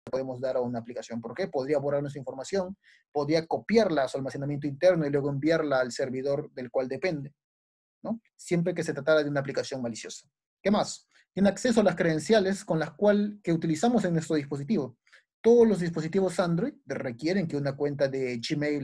podemos dar a una aplicación. ¿Por qué? Podría borrar nuestra información, podría copiarla a su almacenamiento interno y luego enviarla al servidor del cual depende, ¿no? Siempre que se tratara de una aplicación maliciosa. ¿Qué más? Tiene acceso a las credenciales con las cuales que utilizamos en nuestro dispositivo. Todos los dispositivos Android requieren que una cuenta de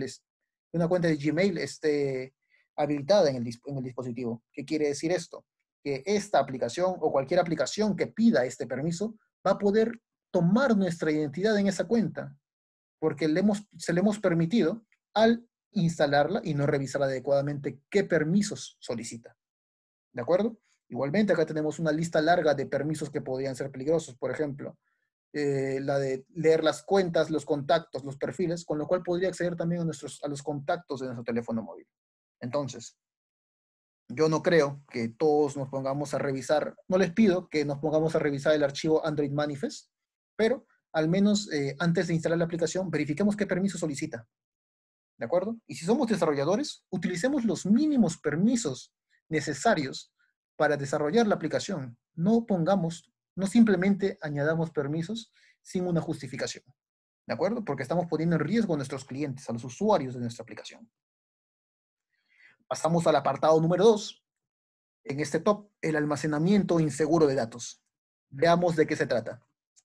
Gmail esté habilitada en el dispositivo. ¿Qué quiere decir esto? Que esta aplicación o cualquier aplicación que pida este permiso va a poder tomar nuestra identidad en esa cuenta, porque se le hemos permitido al instalarla y no revisar adecuadamente qué permisos solicita. ¿De acuerdo? Igualmente acá tenemos una lista larga de permisos que podrían ser peligrosos. Por ejemplo, la de leer las cuentas, los contactos, los perfiles, con lo cual podría acceder también a los contactos de nuestro teléfono móvil. Entonces, yo no creo que todos nos pongamos a revisar, no les pido que nos pongamos a revisar el archivo Android Manifest, pero al menos antes de instalar la aplicación, verifiquemos qué permiso solicita. ¿De acuerdo? Y si somos desarrolladores, utilicemos los mínimos permisos necesarios para desarrollar la aplicación. No simplemente añadamos permisos sin una justificación. ¿De acuerdo? Porque estamos poniendo en riesgo a nuestros clientes, a los usuarios de nuestra aplicación. Pasamos al apartado número 2. En este top, el almacenamiento inseguro de datos. Veamos de qué se trata.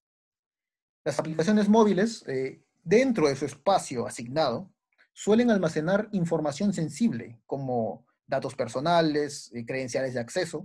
Las aplicaciones móviles, dentro de su espacio asignado, suelen almacenar información sensible, como datos personales, credenciales de acceso,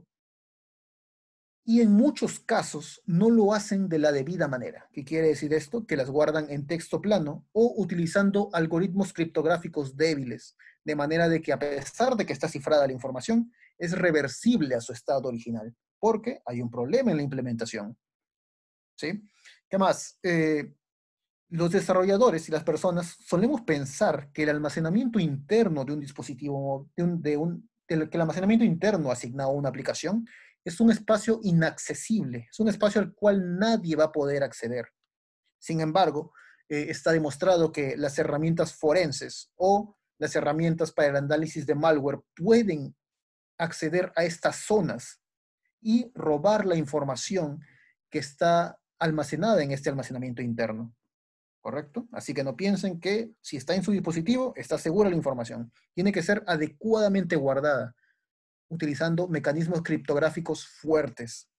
y en muchos casos no lo hacen de la debida manera. ¿Qué quiere decir esto? Que las guardan en texto plano o utilizando algoritmos criptográficos débiles, de manera de que a pesar de que está cifrada la información, es reversible a su estado original, porque hay un problema en la implementación. ¿Sí? ¿Qué más? Los desarrolladores y las personas solemos pensar que el almacenamiento interno de un dispositivo, que el almacenamiento interno asignado a una aplicación es un espacio inaccesible, es un espacio al cual nadie va a poder acceder. Sin embargo, está demostrado que las herramientas forenses o las herramientas para el análisis de malware pueden acceder a estas zonas y robar la información que está almacenada en este almacenamiento interno. ¿Correcto? Así que no piensen que si está en su dispositivo, está segura la información. Tiene que ser adecuadamente guardada, utilizando mecanismos criptográficos fuertes.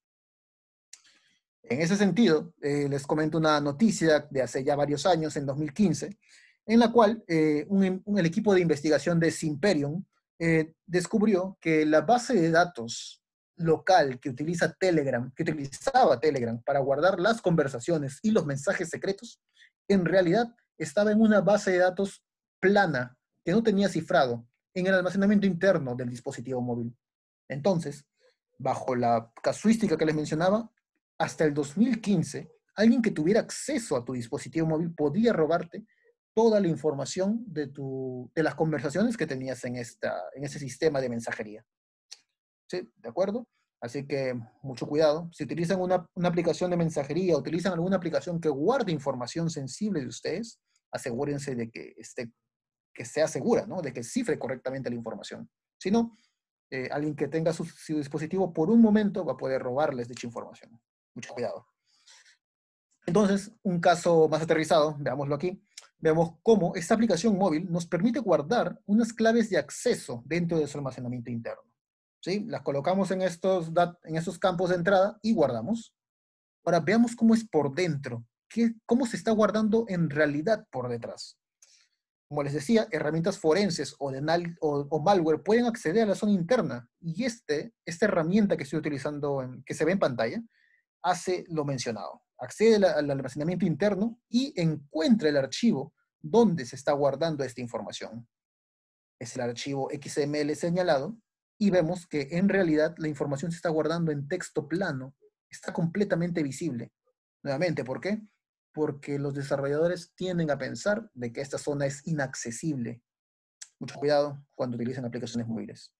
En ese sentido, les comento una noticia de hace ya varios años, en 2015, en la cual el equipo de investigación de Simperium descubrió que la base de datos local que utilizaba Telegram para guardar las conversaciones y los mensajes secretos, en realidad estaba en una base de datos plana que no tenía cifrado en el almacenamiento interno del dispositivo móvil. Entonces, bajo la casuística que les mencionaba, hasta el 2015, alguien que tuviera acceso a tu dispositivo móvil podía robarte toda la información de las conversaciones que tenías en ese sistema de mensajería. ¿Sí? ¿De acuerdo? Así que mucho cuidado. Si utilizan una aplicación de mensajería, utilizan alguna aplicación que guarde información sensible de ustedes, asegúrense de que sea segura, ¿no? De que cifre correctamente la información. Si no, alguien que tenga su dispositivo por un momento va a poder robarles dicha información. Mucho cuidado. Entonces, un caso más aterrizado, veámoslo aquí, vemos cómo esta aplicación móvil nos permite guardar unas claves de acceso dentro de su almacenamiento interno. ¿Sí? Las colocamos en estos campos de entrada y guardamos. Ahora veamos cómo es por dentro, cómo se está guardando en realidad por detrás. Como les decía, herramientas forenses o malware pueden acceder a la zona interna y esta herramienta que estoy utilizando, que se ve en pantalla, hace lo mencionado. Accede al almacenamiento interno y encuentra el archivo donde se está guardando esta información. Es el archivo XML señalado y vemos que en realidad la información se está guardando en texto plano. Está completamente visible. Nuevamente, ¿por qué? Porque los desarrolladores tienden a pensar de que esta zona es inaccesible. Mucho cuidado cuando utilicen aplicaciones móviles.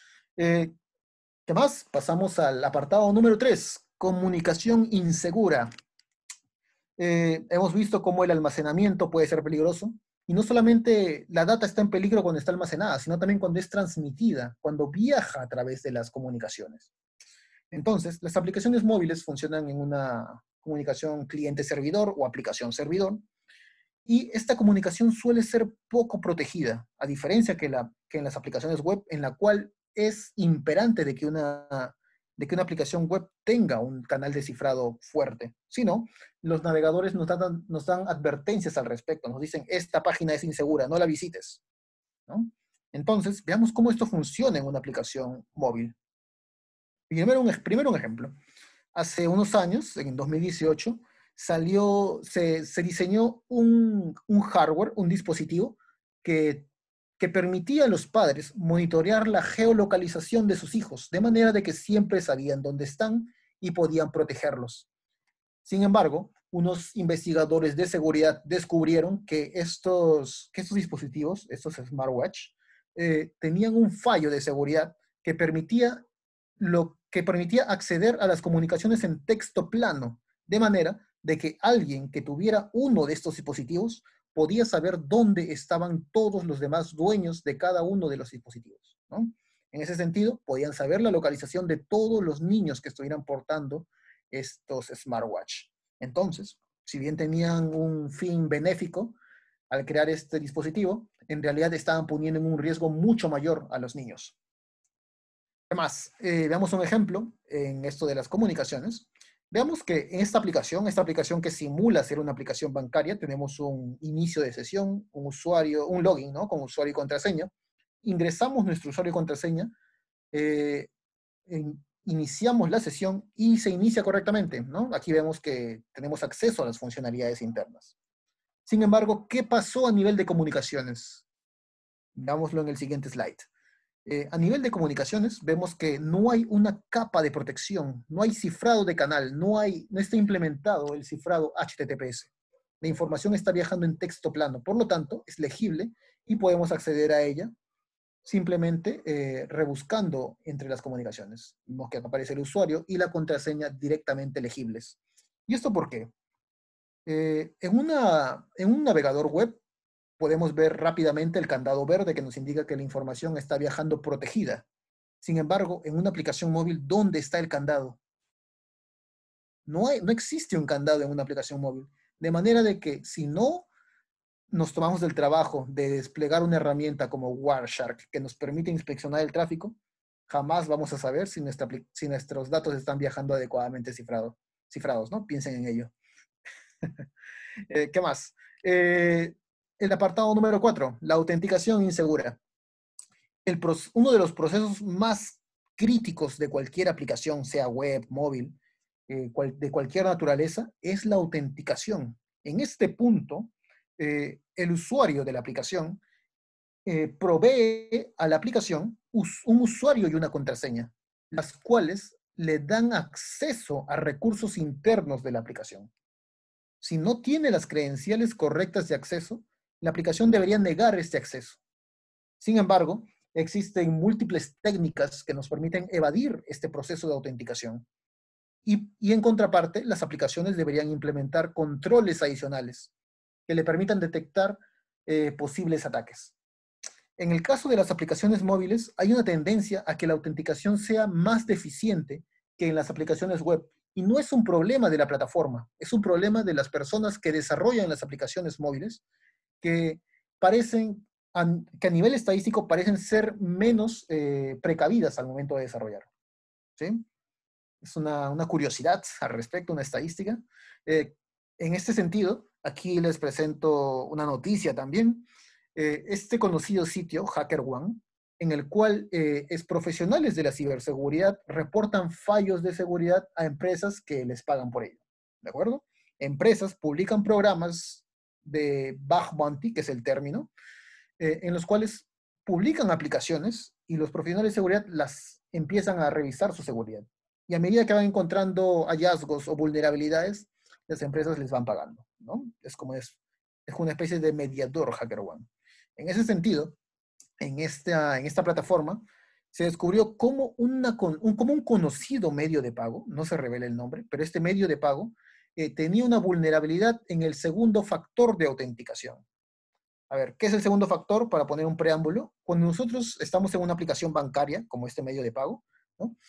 ¿Qué más? Pasamos al apartado número 3, comunicación insegura. Hemos visto cómo el almacenamiento puede ser peligroso, y no solamente la data está en peligro cuando está almacenada, sino también cuando es transmitida, cuando viaja a través de las comunicaciones. Entonces, las aplicaciones móviles funcionan comunicación cliente-servidor o aplicación-servidor. Y esta comunicación suele ser poco protegida, a diferencia que en las aplicaciones web, en la cual es imperante de que una aplicación web tenga un canal de cifrado fuerte. Si no, los navegadores nos dan advertencias al respecto, nos dicen, esta página es insegura, no la visites, ¿no? Entonces, veamos cómo esto funciona en una aplicación móvil. Primero un ejemplo. Hace unos años, en 2018, se diseñó un hardware, un dispositivo que permitía a los padres monitorear la geolocalización de sus hijos, de manera de que siempre sabían dónde están y podían protegerlos. Sin embargo, unos investigadores de seguridad descubrieron que estos dispositivos, estos smartwatch, tenían un fallo de seguridad que permitía acceder a las comunicaciones en texto plano, de manera de que alguien que tuviera uno de estos dispositivos podía saber dónde estaban todos los demás dueños de cada uno de los dispositivos, ¿no? En ese sentido, podían saber la localización de todos los niños que estuvieran portando estos smartwatch. Entonces, si bien tenían un fin benéfico al crear este dispositivo, en realidad estaban poniendo en un riesgo mucho mayor a los niños. ¿Qué más? Veamos un ejemplo en esto de las comunicaciones. Veamos que en esta aplicación que simula ser una aplicación bancaria, tenemos un inicio de sesión, un usuario, un login, ¿no? Con usuario y contraseña. Ingresamos nuestro usuario y contraseña, eh, iniciamos la sesión y se inicia correctamente, ¿no? Aquí vemos que tenemos acceso a las funcionalidades internas. Sin embargo, ¿qué pasó a nivel de comunicaciones? Veámoslo en el siguiente slide. A nivel de comunicaciones, vemos que no hay una capa de protección, no hay cifrado de canal, no está implementado el cifrado HTTPS. La información está viajando en texto plano, por lo tanto, es legible y podemos acceder a ella simplemente rebuscando entre las comunicaciones. Vemos que aparece el usuario y la contraseña directamente legibles. ¿Y esto por qué? En un navegador web podemos ver rápidamente el candado verde que nos indica que la información está viajando protegida. Sin embargo, en una aplicación móvil, ¿dónde está el candado? No existe un candado en una aplicación móvil. De manera de que si no nos tomamos del trabajo de desplegar una herramienta como Wireshark que nos permite inspeccionar el tráfico, jamás vamos a saber si nuestros datos están viajando adecuadamente cifrados, ¿no? Piensen en ello. ¿Qué más? El apartado número 4, la autenticación insegura. Uno de los procesos más críticos de cualquier aplicación, sea web, móvil, de cualquier naturaleza, es la autenticación. En este punto, el usuario de la aplicación provee a la aplicación un usuario y una contraseña, las cuales le dan acceso a recursos internos de la aplicación. Si no tiene las credenciales correctas de acceso, la aplicación debería negar este acceso. Sin embargo, existen múltiples técnicas que nos permiten evadir este proceso de autenticación. Y en contraparte, las aplicaciones deberían implementar controles adicionales que le permitan detectar posibles ataques. En el caso de las aplicaciones móviles, hay una tendencia a que la autenticación sea más deficiente que en las aplicaciones web. Y no es un problema de la plataforma, es un problema de las personas que desarrollan las aplicaciones móviles, que que a nivel estadístico parecen ser menos precavidas al momento de desarrollar. ¿Sí? Es una curiosidad al respecto, una estadística. En este sentido, aquí les presento una noticia también. Este conocido sitio, HackerOne, en el cual profesionales de la ciberseguridad reportan fallos de seguridad a empresas que les pagan por ello. ¿De acuerdo? Empresas publican programas de bug bounty, que es el término, en los cuales publican aplicaciones y los profesionales de seguridad las empiezan a revisar su seguridad. Y a medida que van encontrando hallazgos o vulnerabilidades, las empresas les van pagando, ¿no? Es una especie de mediador HackerOne. En ese sentido, en esta plataforma, se descubrió cómo un conocido medio de pago, no se revela el nombre, pero este medio de pago tenía una vulnerabilidad en el segundo factor de autenticación. A ver, ¿qué es el segundo factor? Para poner un preámbulo, cuando nosotros estamos en una aplicación bancaria, como este medio de pago, ¿no?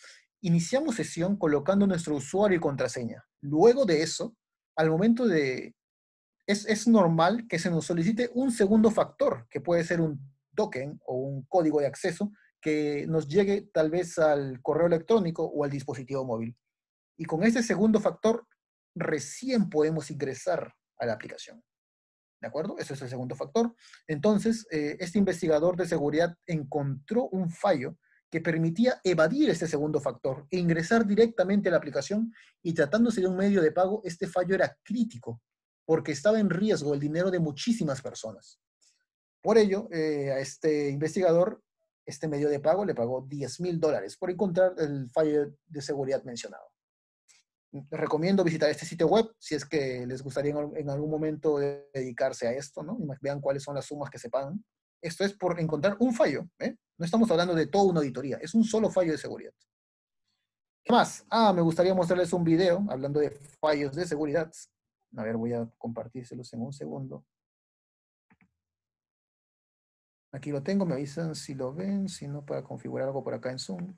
iniciamos sesión colocando nuestro usuario y contraseña. Luego de eso, al momento de... Es normal que se nos solicite un segundo factor, que puede ser un token o un código de acceso que nos llegue tal vez al correo electrónico o al dispositivo móvil. Y con ese segundo factor recién podemos ingresar a la aplicación. ¿De acuerdo? Ese es el segundo factor. Entonces, este investigador de seguridad encontró un fallo que permitía evadir este segundo factor e ingresar directamente a la aplicación, y tratándose de un medio de pago, este fallo era crítico porque estaba en riesgo el dinero de muchísimas personas. Por ello, a este investigador, este medio de pago le pagó $10,000 por encontrar el fallo de seguridad mencionado. Les recomiendo visitar este sitio web si es que les gustaría en algún momento dedicarse a esto, ¿no? Y vean cuáles son las sumas que se pagan. Esto es por encontrar un fallo, ¿eh? No estamos hablando de toda una auditoría, es un solo fallo de seguridad. ¿Qué más? Me gustaría mostrarles un video hablando de fallos de seguridad. A ver, voy a compartírselos en un segundo. Aquí lo tengo, me avisan si lo ven, si no, para configurar algo por acá en Zoom.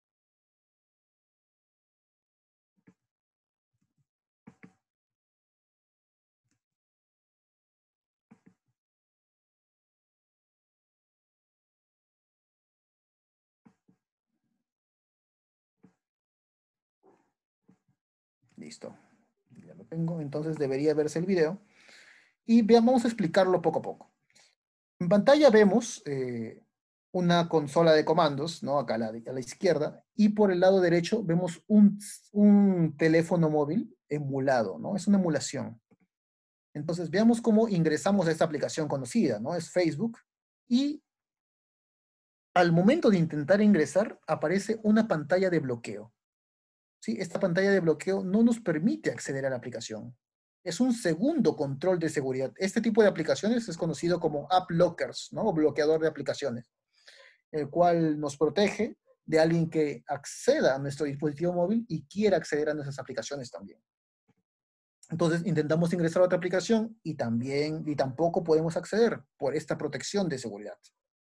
Listo, ya lo tengo, entonces debería verse el video. Y vean, vamos a explicarlo poco a poco. En pantalla vemos una consola de comandos, ¿no? Acá a la izquierda, y por el lado derecho vemos un teléfono móvil emulado, ¿no? Es una emulación. Entonces veamos cómo ingresamos a esta aplicación conocida, ¿no? Es Facebook, y al momento de intentar ingresar aparece una pantalla de bloqueo. ¿Sí? Esta pantalla de bloqueo no nos permite acceder a la aplicación. Es un segundo control de seguridad. Este tipo de aplicaciones es conocido como app lockers, ¿no? O bloqueador de aplicaciones, el cual nos protege de alguien que acceda a nuestro dispositivo móvil y quiera acceder a nuestras aplicaciones también. Entonces intentamos ingresar a otra aplicación y tampoco podemos acceder por esta protección de seguridad.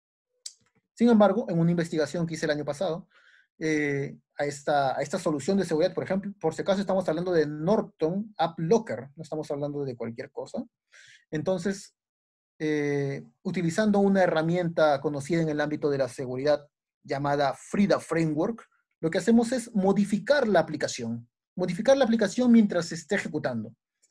Sin embargo, en una investigación que hice el año pasado, a esta solución de seguridad, por ejemplo, por si acaso estamos hablando de Norton App Locker, no estamos hablando de cualquier cosa. Entonces, utilizando una herramienta conocida en el ámbito de la seguridad llamada FRIDA Framework, lo que hacemos es modificar la aplicación mientras se esté ejecutando.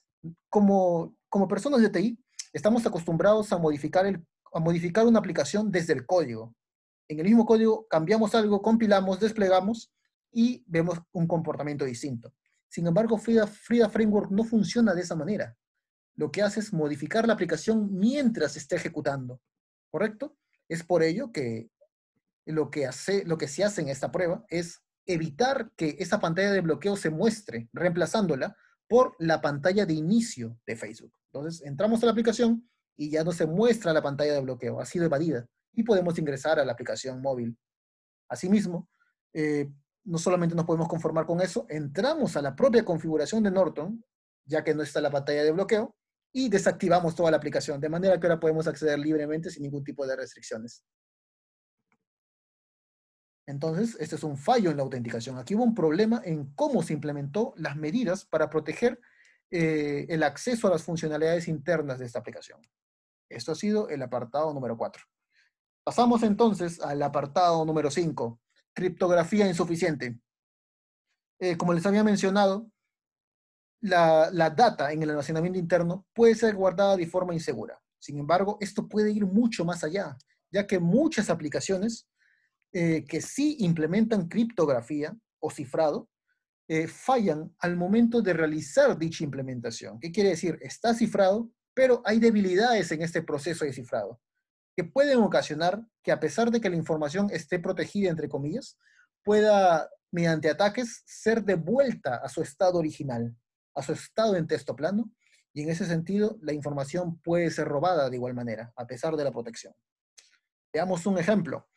Como personas de TI, estamos acostumbrados a modificar una aplicación desde el código. En el mismo código cambiamos algo, compilamos, desplegamos y vemos un comportamiento distinto. Sin embargo, FRIDA Framework no funciona de esa manera. Lo que hace es modificar la aplicación mientras se esté ejecutando, ¿correcto? Es por ello que lo que se hace en esta prueba es evitar que esa pantalla de bloqueo se muestre, reemplazándola por la pantalla de inicio de Facebook. Entonces, entramos a la aplicación y ya no se muestra la pantalla de bloqueo, ha sido evadida y podemos ingresar a la aplicación móvil. Asimismo, no solamente nos podemos conformar con eso, entramos a la propia configuración de Norton, ya que no está la pantalla de bloqueo, y desactivamos toda la aplicación, de manera que ahora podemos acceder libremente sin ningún tipo de restricciones. Entonces, este es un fallo en la autenticación. Aquí hubo un problema en cómo se implementó las medidas para proteger el acceso a las funcionalidades internas de esta aplicación. Esto ha sido el apartado número 4. Pasamos entonces al apartado número 5, criptografía insuficiente. Como les había mencionado, la data en el almacenamiento interno puede ser guardada de forma insegura. Sin embargo, esto puede ir mucho más allá, ya que muchas aplicaciones que sí implementan criptografía o cifrado, fallan al momento de realizar dicha implementación. ¿Qué quiere decir? Está cifrado, pero hay debilidades en este proceso de cifrado que pueden ocasionar que, a pesar de que la información esté protegida, entre comillas, pueda, mediante ataques, ser devuelta a su estado original, a su estado en texto plano, y en ese sentido la información puede ser robada de igual manera, a pesar de la protección. Veamos un ejemplo.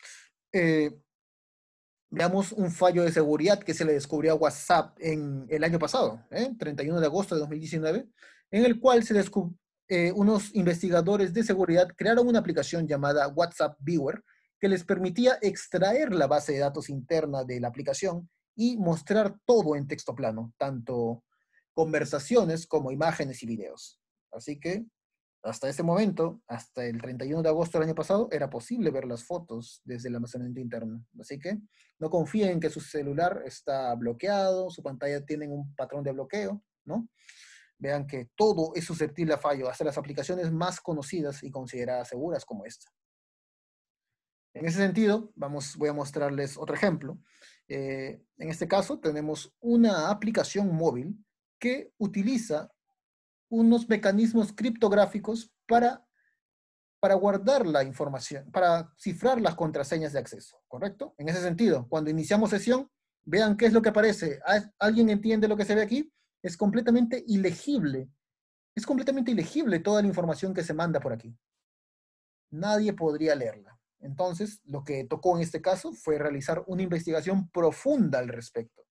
Veamos un fallo de seguridad que se le descubrió a WhatsApp en el año pasado, 31 de agosto de 2019, en el cual unos investigadores de seguridad crearon una aplicación llamada WhatsApp Viewer que les permitía extraer la base de datos interna de la aplicación y mostrar todo en texto plano, tanto conversaciones como imágenes y videos. Así que hasta ese momento, hasta el 31 de agosto del año pasado, era posible ver las fotos desde el almacenamiento interno. Así que no confíen en que su celular está bloqueado, su pantalla tiene un patrón de bloqueo, ¿no? Vean que todo es susceptible a fallo, hasta las aplicaciones más conocidas y consideradas seguras como esta. En ese sentido, voy a mostrarles otro ejemplo. En este caso, tenemos una aplicación móvil que utiliza unos mecanismos criptográficos para guardar la información, para cifrar las contraseñas de acceso, ¿correcto? En ese sentido, cuando iniciamos sesión, vean qué es lo que aparece. ¿Alguien entiende lo que se ve aquí? Es completamente ilegible. Es completamente ilegible toda la información que se manda por aquí. Nadie podría leerla. Entonces, lo que tocó en este caso fue realizar una investigación profunda al respecto.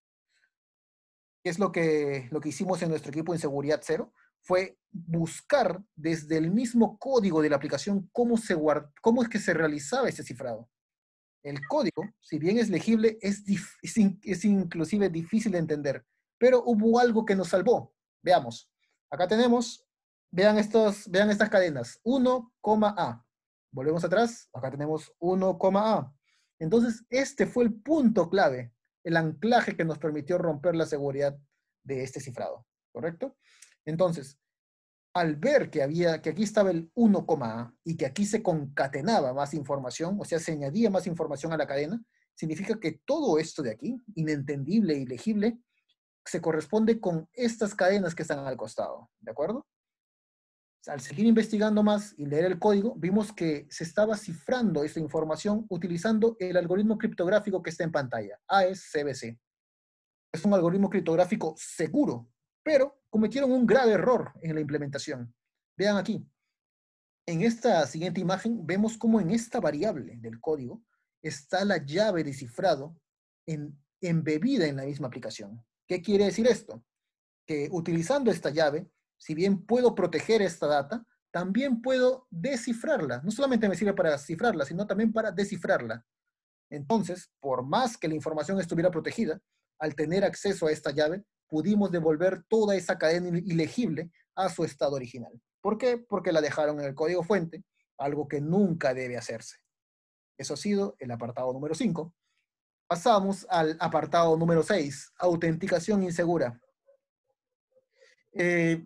¿Qué es lo que hicimos en nuestro equipo en Seguridad Cero? Fue buscar desde el mismo código de la aplicación cómo es que se realizaba ese cifrado. El código, si bien es legible, es inclusive difícil de entender, pero hubo algo que nos salvó. Veamos. Acá tenemos, vean estas cadenas, 1, A. Volvemos atrás, acá tenemos 1, A. Entonces, este fue el punto clave, el anclaje que nos permitió romper la seguridad de este cifrado, ¿correcto? Entonces, al ver que aquí estaba el 1, A y que aquí se concatenaba más información, o sea, se añadía más información a la cadena, significa que todo esto de aquí, inentendible y legible, se corresponde con estas cadenas que están al costado, ¿de acuerdo? Al seguir investigando más y leer el código, vimos que se estaba cifrando esta información utilizando el algoritmo criptográfico que está en pantalla, AES-CBC. Es un algoritmo criptográfico seguro, pero cometieron un grave error en la implementación. Vean aquí, en esta siguiente imagen vemos cómo en esta variable del código está la llave de cifrado embebida en la misma aplicación. ¿Qué quiere decir esto? Que utilizando esta llave, si bien puedo proteger esta data, también puedo descifrarla. No solamente me sirve para cifrarla, sino también para descifrarla. Entonces, por más que la información estuviera protegida, al tener acceso a esta llave, pudimos devolver toda esa cadena ilegible a su estado original. ¿Por qué? Porque la dejaron en el código fuente, algo que nunca debe hacerse. Eso ha sido el apartado número 5. Pasamos al apartado número 6, autenticación insegura. Eh,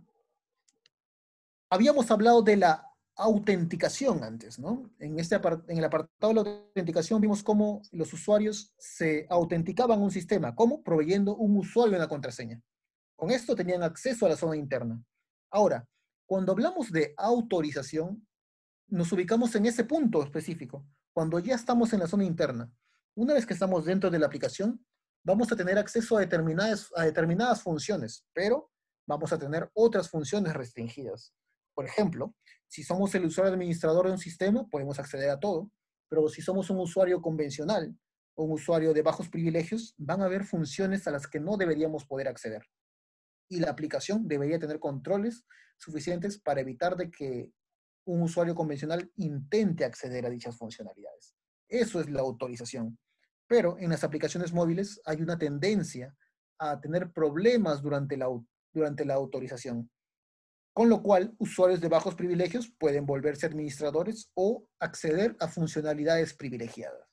Habíamos hablado de la autenticación antes, ¿no? En el apartado de la autenticación vimos cómo los usuarios se autenticaban a un sistema, ¿cómo? Proveyendo un usuario y una contraseña. Con esto tenían acceso a la zona interna. Ahora, cuando hablamos de autorización, nos ubicamos en ese punto específico, cuando ya estamos en la zona interna. Una vez que estamos dentro de la aplicación, vamos a tener acceso a determinadas funciones, pero vamos a tener otras funciones restringidas. Por ejemplo, si somos el usuario administrador de un sistema, podemos acceder a todo, pero si somos un usuario convencional o un usuario de bajos privilegios, van a haber funciones a las que no deberíamos poder acceder. Y la aplicación debería tener controles suficientes para evitar de que un usuario convencional intente acceder a dichas funcionalidades. Eso es la autorización. Pero en las aplicaciones móviles hay una tendencia a tener problemas durante la autorización, con lo cual usuarios de bajos privilegios pueden volverse administradores o acceder a funcionalidades privilegiadas.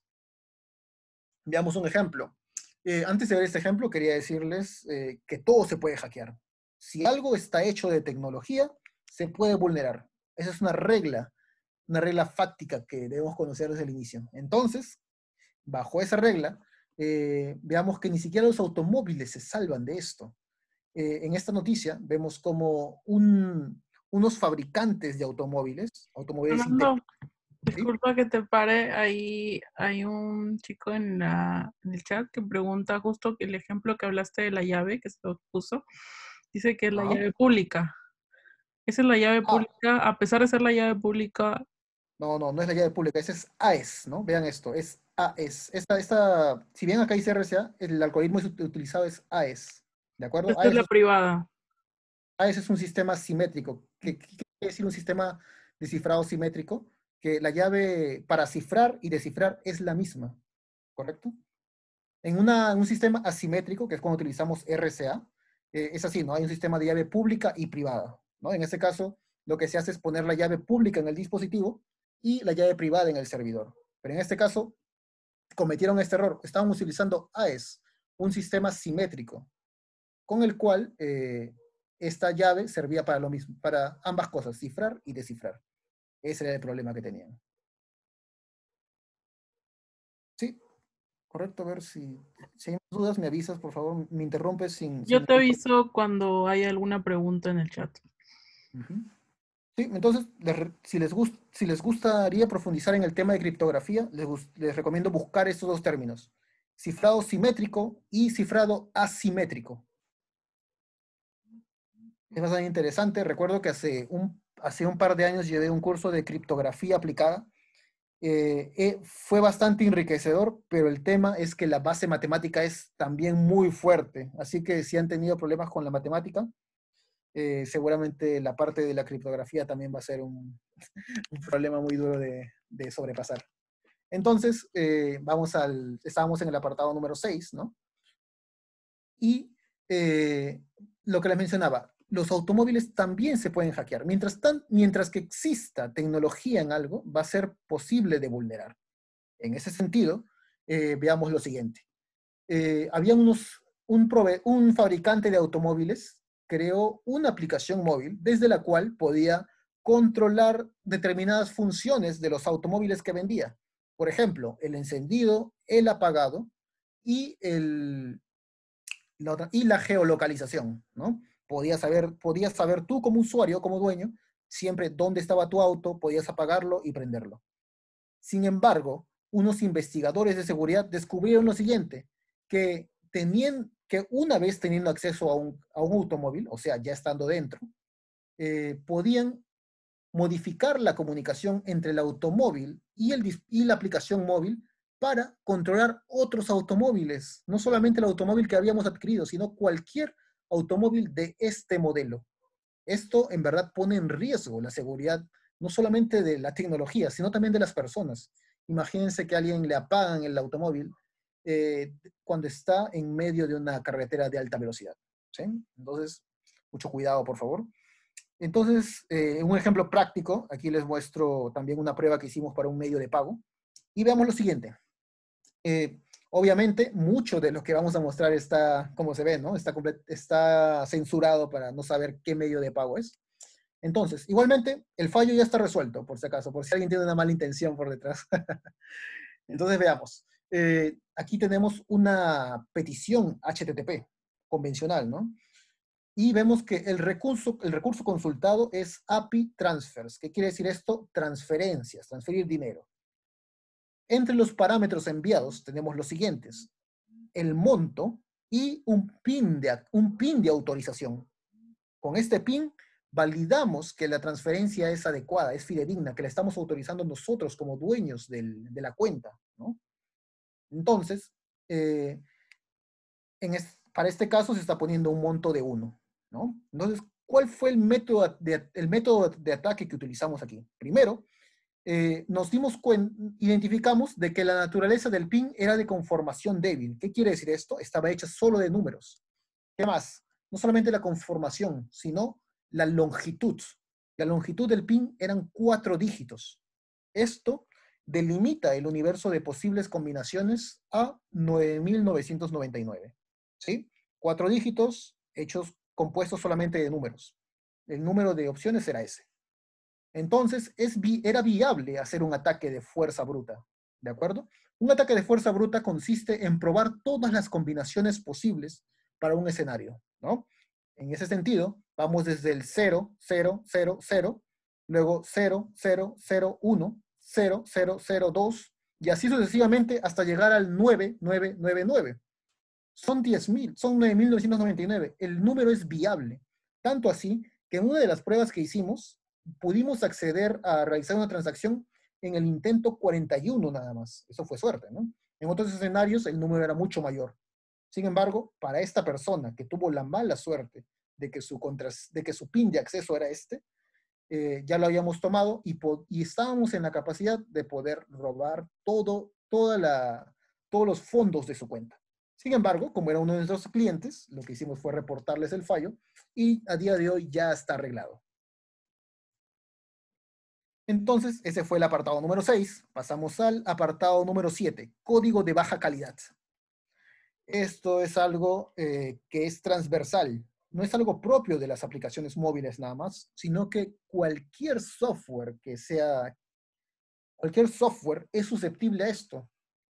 Veamos un ejemplo. Antes de ver este ejemplo, quería decirles que todo se puede hackear. Si algo está hecho de tecnología, se puede vulnerar. Esa es una regla fáctica que debemos conocer desde el inicio. Entonces, bajo esa regla, veamos que ni siquiera los automóviles se salvan de esto. En esta noticia vemos como unos fabricantes de automóviles Fernando, sintéticos, ¿sí? disculpa que te pare, ahí hay un chico en el chat que pregunta justo que el ejemplo que hablaste de la llave que se lo puso, dice que es la Ajá. llave pública. Esa es la llave Ah, pública, a pesar de ser la llave pública. no es la llave pública, ese es AES, ¿no? Vean esto, es AES. Si bien acá dice RSA, el algoritmo utilizado es AES, ¿de acuerdo? Esta es la privada. AES es un sistema simétrico. ¿Qué quiere decir un sistema de cifrado simétrico? Que la llave para cifrar y descifrar es la misma, ¿correcto? En un sistema asimétrico, que es cuando utilizamos RSA, es así, ¿no? Hay un sistema de llave pública y privada, ¿no? En este caso, lo que se hace es poner la llave pública en el dispositivo y la llave privada en el servidor. Pero en este caso, cometieron este error. Estaban utilizando AES, un sistema simétrico, con el cual esta llave servía para lo mismo, para ambas cosas, cifrar y descifrar. Ese era el problema que tenían. Sí, correcto. A ver si hay más dudas, me avisas, por favor, me interrumpes sin Yo te ningún problema. aviso cuando hay alguna pregunta en el chat. Ujú. Sí, entonces, si les gustaría profundizar en el tema de criptografía, les recomiendo buscar estos dos términos, cifrado simétrico y cifrado asimétrico. Es bastante interesante. Recuerdo que hace un par de años llevé un curso de criptografía aplicada. Fue bastante enriquecedor, pero el tema es que la base matemática es también muy fuerte. Así que si han tenido problemas con la matemática, seguramente la parte de la criptografía también va a ser un problema muy duro de sobrepasar. Entonces, estábamos en el apartado número 6, ¿no? Y lo que les mencionaba, los automóviles también se pueden hackear. Mientras que exista tecnología en algo, va a ser posible de vulnerar. En ese sentido, veamos lo siguiente. Había un fabricante de automóviles creó una aplicación móvil desde la cual podía controlar determinadas funciones de los automóviles que vendía. Por ejemplo, el encendido, el apagado y la geolocalización, ¿no? Podías saber tú como usuario, como dueño, siempre dónde estaba tu auto, podías apagarlo y prenderlo. Sin embargo, unos investigadores de seguridad descubrieron lo siguiente, que una vez teniendo acceso a un automóvil, o sea, ya estando dentro, podían modificar la comunicación entre el automóvil y la aplicación móvil para controlar otros automóviles, no solamente el automóvil que habíamos adquirido, sino cualquier automóvil de este modelo. Esto en verdad pone en riesgo la seguridad no solamente de la tecnología, sino también de las personas. Imagínense que a alguien le apagan el automóvil cuando está en medio de una carretera de alta velocidad. ¿Sí? Entonces, mucho cuidado, por favor. Entonces, un ejemplo práctico, aquí les muestro también una prueba que hicimos para un medio de pago. Y veamos lo siguiente. Obviamente, mucho de lo que vamos a mostrar está, como se ve, ¿no? Está censurado para no saber qué medio de pago es. Entonces, igualmente, el fallo ya está resuelto, por si acaso, por si alguien tiene una mala intención por detrás. Entonces, veamos. Aquí tenemos una petición HTTP convencional, ¿no? Y vemos que el recurso consultado es API Transfers. ¿Qué quiere decir esto? Transferencias, transferir dinero. Entre los parámetros enviados tenemos los siguientes: el monto y un PIN de autorización. Con este PIN validamos que la transferencia es adecuada, es fidedigna, que la estamos autorizando nosotros como dueños de la cuenta, ¿no? Entonces, para este caso se está poniendo un monto de 1, ¿no? Entonces, ¿cuál fue el método de ataque que utilizamos aquí? Primero, identificamos de que la naturaleza del PIN era de conformación débil. ¿Qué quiere decir esto? Estaba hecha solo de números. ¿Qué más? No solamente la conformación, sino la longitud. La longitud del PIN eran 4 dígitos. Esto delimita el universo de posibles combinaciones a 9.999. ¿Sí? 4 dígitos compuestos solamente de números. El número de opciones era ese. Entonces, era viable hacer un ataque de fuerza bruta, ¿de acuerdo? Un ataque de fuerza bruta consiste en probar todas las combinaciones posibles para un escenario, ¿no? En ese sentido, vamos desde el 0, 0, 0, 0, luego 0, 0, 0, 1, 0, 0, 0, 2, y así sucesivamente hasta llegar al 9, 9, 9, 9. Son 10.000, son 9.999. El número es viable. Tanto así que en una de las pruebas que hicimos, pudimos acceder a realizar una transacción en el intento 41 nada más. Eso fue suerte, ¿no? En otros escenarios el número era mucho mayor. Sin embargo, para esta persona que tuvo la mala suerte de que su PIN de acceso era este, ya lo habíamos tomado y estábamos en la capacidad de poder robar todos los fondos de su cuenta. Sin embargo, como era uno de nuestros clientes, lo que hicimos fue reportarles el fallo y a día de hoy ya está arreglado. Entonces, ese fue el apartado número 6. Pasamos al apartado número 7, código de baja calidad. Esto es algo que es transversal. No es algo propio de las aplicaciones móviles nada más, sino que cualquier software cualquier software es susceptible a esto.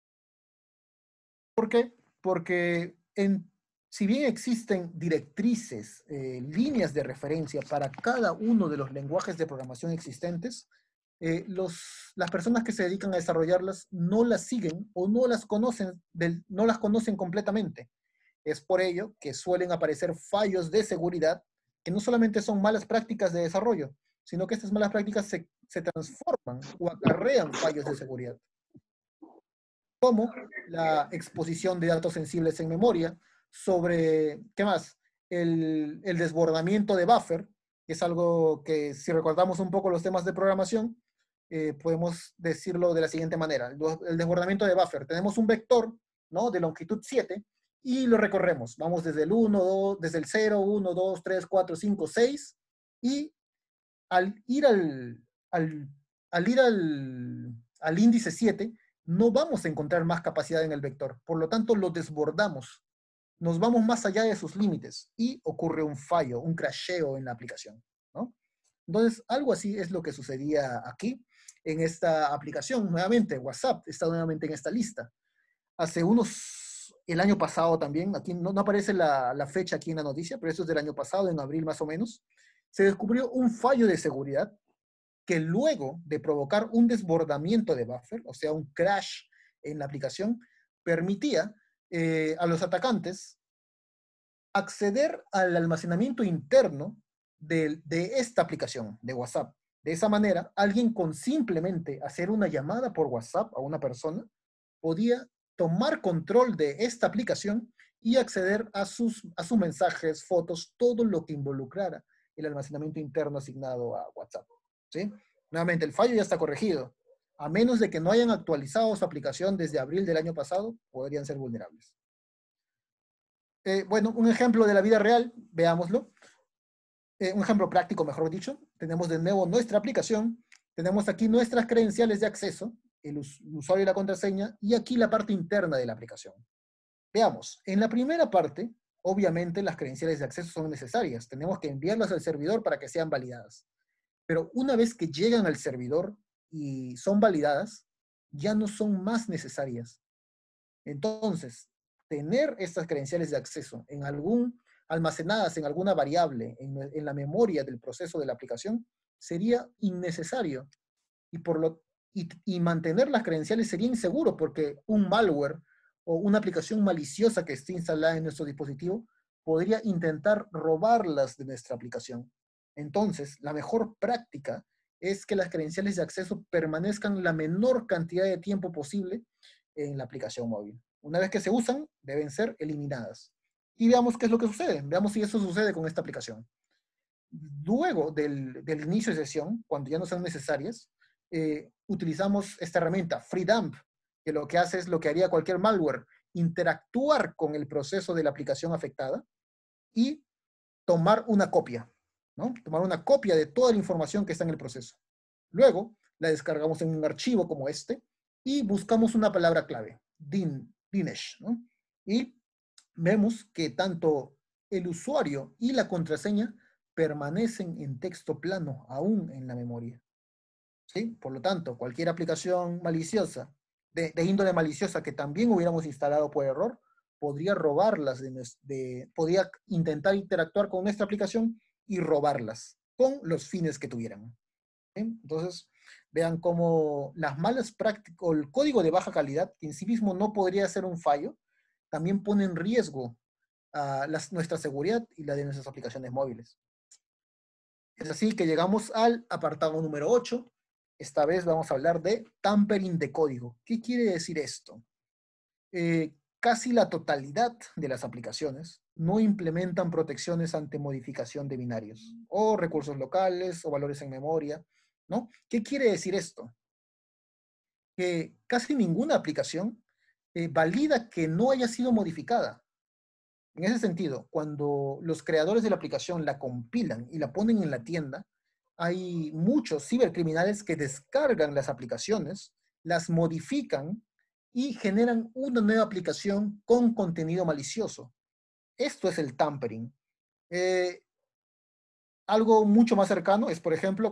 ¿Por qué? Porque si bien existen directrices, líneas de referencia para cada uno de los lenguajes de programación existentes, las personas que se dedican a desarrollarlas no las siguen o no las conocen completamente. Es por ello que suelen aparecer fallos de seguridad que no solamente son malas prácticas de desarrollo, sino que estas malas prácticas se transforman o acarrean fallos de seguridad, como la exposición de datos sensibles en memoria, sobre, ¿qué más? El desbordamiento de buffer, que es algo que si recordamos un poco los temas de programación, podemos decirlo de la siguiente manera. El desbordamiento de buffer. Tenemos un vector, ¿no?, de longitud 7 y lo recorremos. Vamos desde el 1, 2, desde el 0, 1, 2, 3, 4, 5, 6 y al ir al índice 7, no vamos a encontrar más capacidad en el vector. Por lo tanto, lo desbordamos. Nos vamos más allá de sus límites y ocurre un fallo, un crasheo en la aplicación, ¿no? Entonces, algo así es lo que sucedía aquí en esta aplicación. Nuevamente, WhatsApp está nuevamente en esta lista. El año pasado también, aquí no aparece la fecha aquí en la noticia, pero eso es del año pasado, en abril más o menos, se descubrió un fallo de seguridad que luego de provocar un desbordamiento de buffer, o sea, un crash en la aplicación, permitía a los atacantes acceder al almacenamiento interno de esta aplicación de WhatsApp. De esa manera, alguien con simplemente hacer una llamada por WhatsApp a una persona podía tomar control de esta aplicación y acceder a sus mensajes, fotos, todo lo que involucrara el almacenamiento interno asignado a WhatsApp. ¿Sí? Nuevamente, el fallo ya está corregido. A menos de que no hayan actualizado su aplicación desde abril del año pasado, podrían ser vulnerables. Bueno, un ejemplo de la vida real, veámoslo. Un ejemplo práctico, mejor dicho. Tenemos de nuevo nuestra aplicación. Tenemos aquí nuestras credenciales de acceso, el usuario y la contraseña, y aquí la parte interna de la aplicación. Veamos, en la primera parte, obviamente las credenciales de acceso son necesarias. Tenemos que enviarlas al servidor para que sean validadas. Pero una vez que llegan al servidor y son validadas, ya no son más necesarias. Entonces, tener estas credenciales de acceso almacenadas en alguna variable en la memoria del proceso de la aplicación sería innecesario. Y mantener las credenciales sería inseguro porque un malware o una aplicación maliciosa que esté instalada en nuestro dispositivo podría intentar robarlas de nuestra aplicación. Entonces, la mejor práctica es que las credenciales de acceso permanezcan la menor cantidad de tiempo posible en la aplicación móvil. Una vez que se usan, deben ser eliminadas. Y veamos qué es lo que sucede. Veamos si eso sucede con esta aplicación. Luego del inicio de sesión, cuando ya no son necesarias, utilizamos esta herramienta, FreeDump, que lo que hace es lo que haría cualquier malware, interactuar con el proceso de la aplicación afectada y tomar una copia, ¿no? Tomar una copia de toda la información que está en el proceso. Luego, la descargamos en un archivo como este y buscamos una palabra clave, Dinesh, ¿no? Y vemos que tanto el usuario y la contraseña permanecen en texto plano aún en la memoria. ¿Sí? Por lo tanto, cualquier aplicación maliciosa, de índole maliciosa que también hubiéramos instalado por error, podría robarlas, podría intentar interactuar con nuestra aplicación y robarlas con los fines que tuvieran. ¿Sí? Entonces, vean cómo las malas prácticas o el código de baja calidad, que en sí mismo no podría ser un fallo, también pone en riesgo nuestra seguridad y la de nuestras aplicaciones móviles. Es así que llegamos al apartado número 8. Esta vez vamos a hablar de tampering de código. ¿Qué quiere decir esto? Casi la totalidad de las aplicaciones no implementan protecciones ante modificación de binarios o recursos locales o valores en memoria, ¿no? ¿Qué quiere decir esto? Que casi ninguna aplicación valida que no haya sido modificada. En ese sentido, cuando los creadores de la aplicación la compilan y la ponen en la tienda, hay muchos cibercriminales que descargan las aplicaciones, las modifican y generan una nueva aplicación con contenido malicioso. Esto es el tampering. Eh, Algo mucho más cercano es, por ejemplo,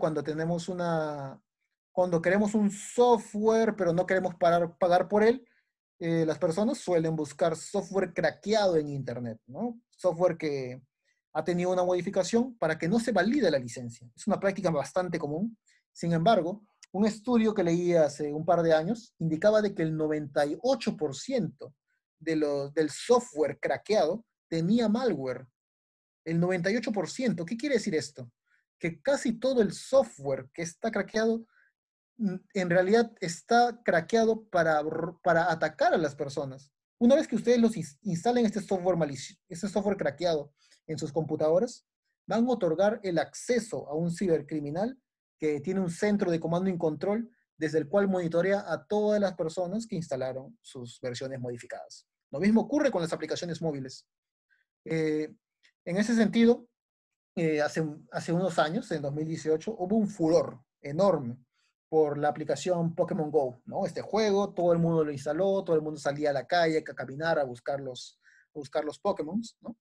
cuando queremos un software, pero no queremos pagar por él, las personas suelen buscar software craqueado en Internet, ¿no? Software que ha tenido una modificación para que no se valide la licencia. Es una práctica bastante común. Sin embargo, un estudio que leí hace un par de años indicaba de que el 98% del software craqueado tenía malware. El 98%. ¿Qué quiere decir esto? Que casi todo el software que está craqueado en realidad está craqueado para atacar a las personas. Una vez que ustedes instalen este software craqueado en sus computadoras, van a otorgar el acceso a un cibercriminal que tiene un centro de comando y control desde el cual monitorea a todas las personas que instalaron sus versiones modificadas. Lo mismo ocurre con las aplicaciones móviles. Eh, en ese sentido, hace unos años, en 2018, hubo un furor enorme por la aplicación Pokémon Go, ¿no? Este juego, todo el mundo lo instaló, todo el mundo salía a la calle a caminar a buscar los Pokémon, ¿no?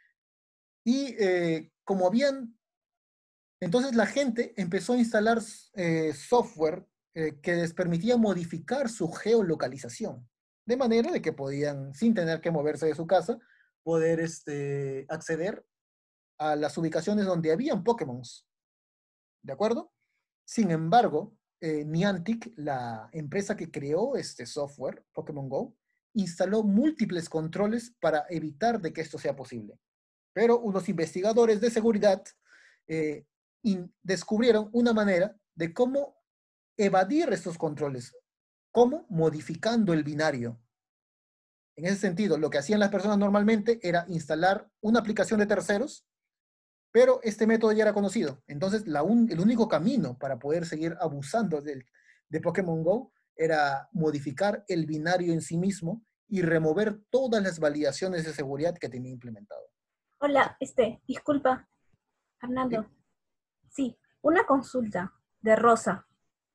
Y como habían, entonces la gente empezó a instalar software que les permitía modificar su geolocalización, de manera de que podían, sin tener que moverse de su casa, poder acceder a las ubicaciones donde habían Pokémon, ¿de acuerdo? Sin embargo, Niantic, la empresa que creó este software, Pokémon Go, instaló múltiples controles para evitar de que esto sea posible. Pero unos investigadores de seguridad eh, descubrieron una manera de cómo evadir estos controles. ¿Cómo? Modificando el binario. En ese sentido, lo que hacían las personas normalmente era instalar una aplicación de terceros, pero este método ya era conocido. Entonces, el único camino para poder seguir abusando de Pokémon Go era modificar el binario en sí mismo y remover todas las validaciones de seguridad que tenía implementado. Hola, disculpa, ¿Sí? Fernando. Sí, una consulta de Rosa.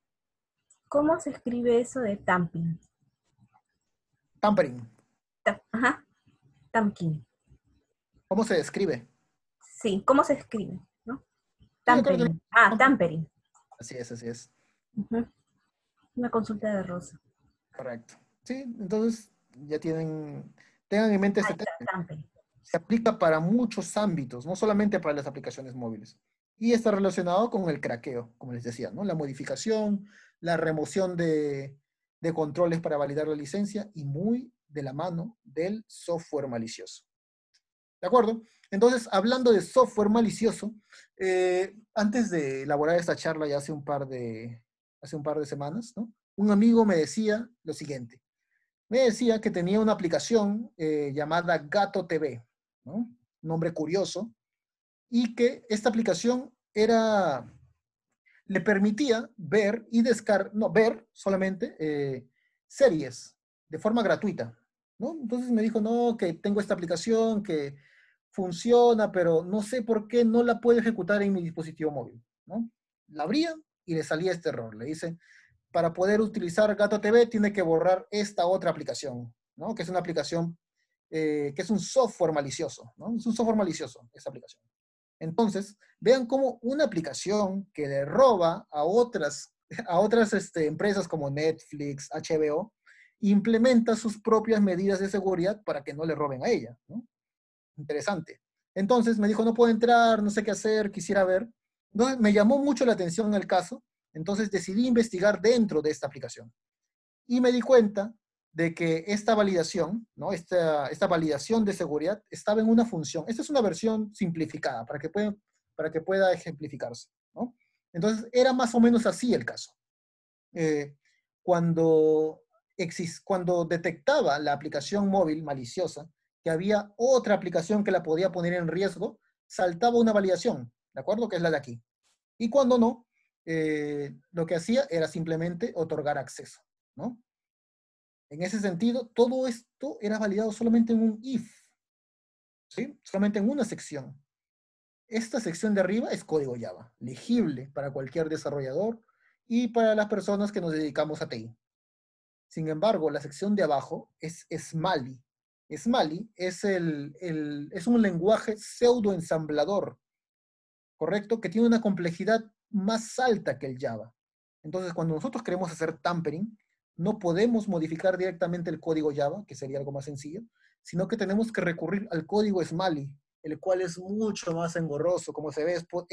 ¿Cómo se escribe eso de tamping? Tampering. Ajá, tamping. ¿Cómo se describe? Sí, ¿cómo se escribe? ¿No? Sí, acá lo tenemos. Tampering. Ah, tampering. Así es, así es. Ujú. Una consulta de Rosa. Correcto. Sí, entonces ya tengan en mente Ahí este está, tema. tampering. Se aplica para muchos ámbitos, no solamente para las aplicaciones móviles. Y está relacionado con el craqueo, como les decía, ¿no? La modificación, la remoción de controles para validar la licencia y muy de la mano del software malicioso. ¿De acuerdo? Entonces, hablando de software malicioso, antes de elaborar esta charla ya hace un par de semanas, ¿no? Un amigo me decía lo siguiente. Me decía que tenía una aplicación llamada Gato TV, ¿no? Nombre curioso, y que esta aplicación le permitía ver y no, ver solamente series de forma gratuita, ¿no? Entonces me dijo, no, que tengo esta aplicación que funciona, pero no sé por qué no la puedo ejecutar en mi dispositivo móvil, ¿no? La abría y le salía este error. Le dice, para poder utilizar Gato TV tiene que borrar esta otra aplicación, ¿no? Que es una aplicación, que es un software malicioso, ¿no? Es un software malicioso esa aplicación. Entonces, vean cómo una aplicación que le roba a otras empresas como Netflix, HBO, implementa sus propias medidas de seguridad para que no le roben a ella, ¿no? Interesante. Entonces me dijo, no puedo entrar, no sé qué hacer, quisiera ver. Entonces me llamó mucho la atención el caso, entonces decidí investigar dentro de esta aplicación. Y me di cuenta de que esta validación, ¿no? Esta validación de seguridad estaba en una función. Esta es una versión simplificada para que pueda ejemplificarse, ¿no? Entonces era más o menos así el caso. Eh, cuando, cuando detectaba la aplicación móvil maliciosa, que había otra aplicación que la podía poner en riesgo, saltaba una validación, ¿de acuerdo? Que es la de aquí. Y cuando no, lo que hacía era simplemente otorgar acceso, ¿no? En ese sentido, todo esto era validado solamente en un if, ¿sí? Solamente en una sección. Esta sección de arriba es código Java, legible para cualquier desarrollador y para las personas que nos dedicamos a TI. Sin embargo, la sección de abajo es Smalley. Smalley es un lenguaje pseudo-ensamblador, ¿correcto? Que tiene una complejidad más alta que el Java. Entonces, cuando nosotros queremos hacer tampering, no podemos modificar directamente el código Java, que sería algo más sencillo, sino que tenemos que recurrir al código Smalley, el cual es mucho más engorroso, como se ve,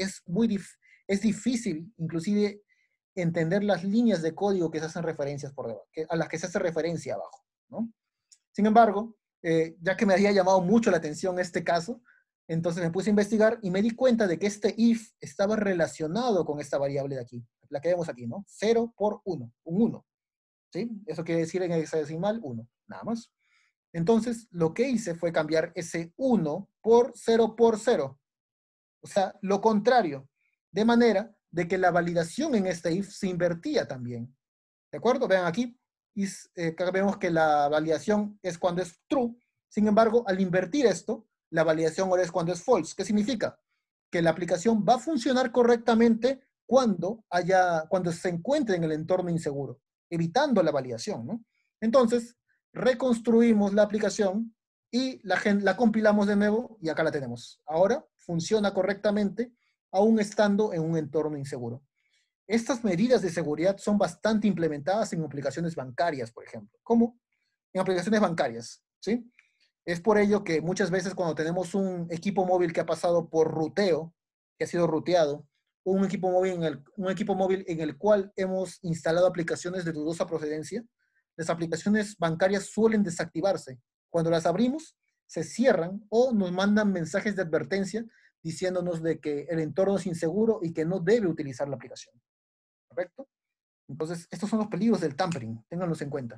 es difícil, inclusive, entender las líneas de código que se hacen referencias por debajo, a las que se hace referencia abajo, ¿no? Sin embargo, ya que me había llamado mucho la atención este caso, entonces me puse a investigar y me di cuenta de que este if estaba relacionado con esta variable de aquí, la que vemos aquí, ¿no? 0 por 1, un 1, ¿sí? Eso quiere decir en hexadecimal 1, nada más. Entonces, lo que hice fue cambiar ese 1 por 0 por 0. O sea, lo contrario. De manera de que la validación en este if se invertía también. ¿De acuerdo? Vean aquí, acá vemos que la validación es cuando es true. Sin embargo, al invertir esto, la validación ahora es cuando es false. ¿Qué significa? Que la aplicación va a funcionar correctamente cuando se encuentre en el entorno inseguro, evitando la validación, ¿no? Entonces, reconstruimos la aplicación y la compilamos de nuevo y acá la tenemos. Ahora funciona correctamente, aún estando en un entorno inseguro. Estas medidas de seguridad son bastante implementadas en aplicaciones bancarias, por ejemplo. ¿Cómo? En aplicaciones bancarias, ¿sí? Es por ello que muchas veces cuando tenemos un equipo móvil que ha pasado por ruteo, que ha sido ruteado, o un equipo móvil en el cual hemos instalado aplicaciones de dudosa procedencia, las aplicaciones bancarias suelen desactivarse. Cuando las abrimos, se cierran o nos mandan mensajes de advertencia diciéndonos de que el entorno es inseguro y que no debe utilizar la aplicación. ¿Correcto? Entonces, estos son los peligros del tampering, ténganlos en cuenta.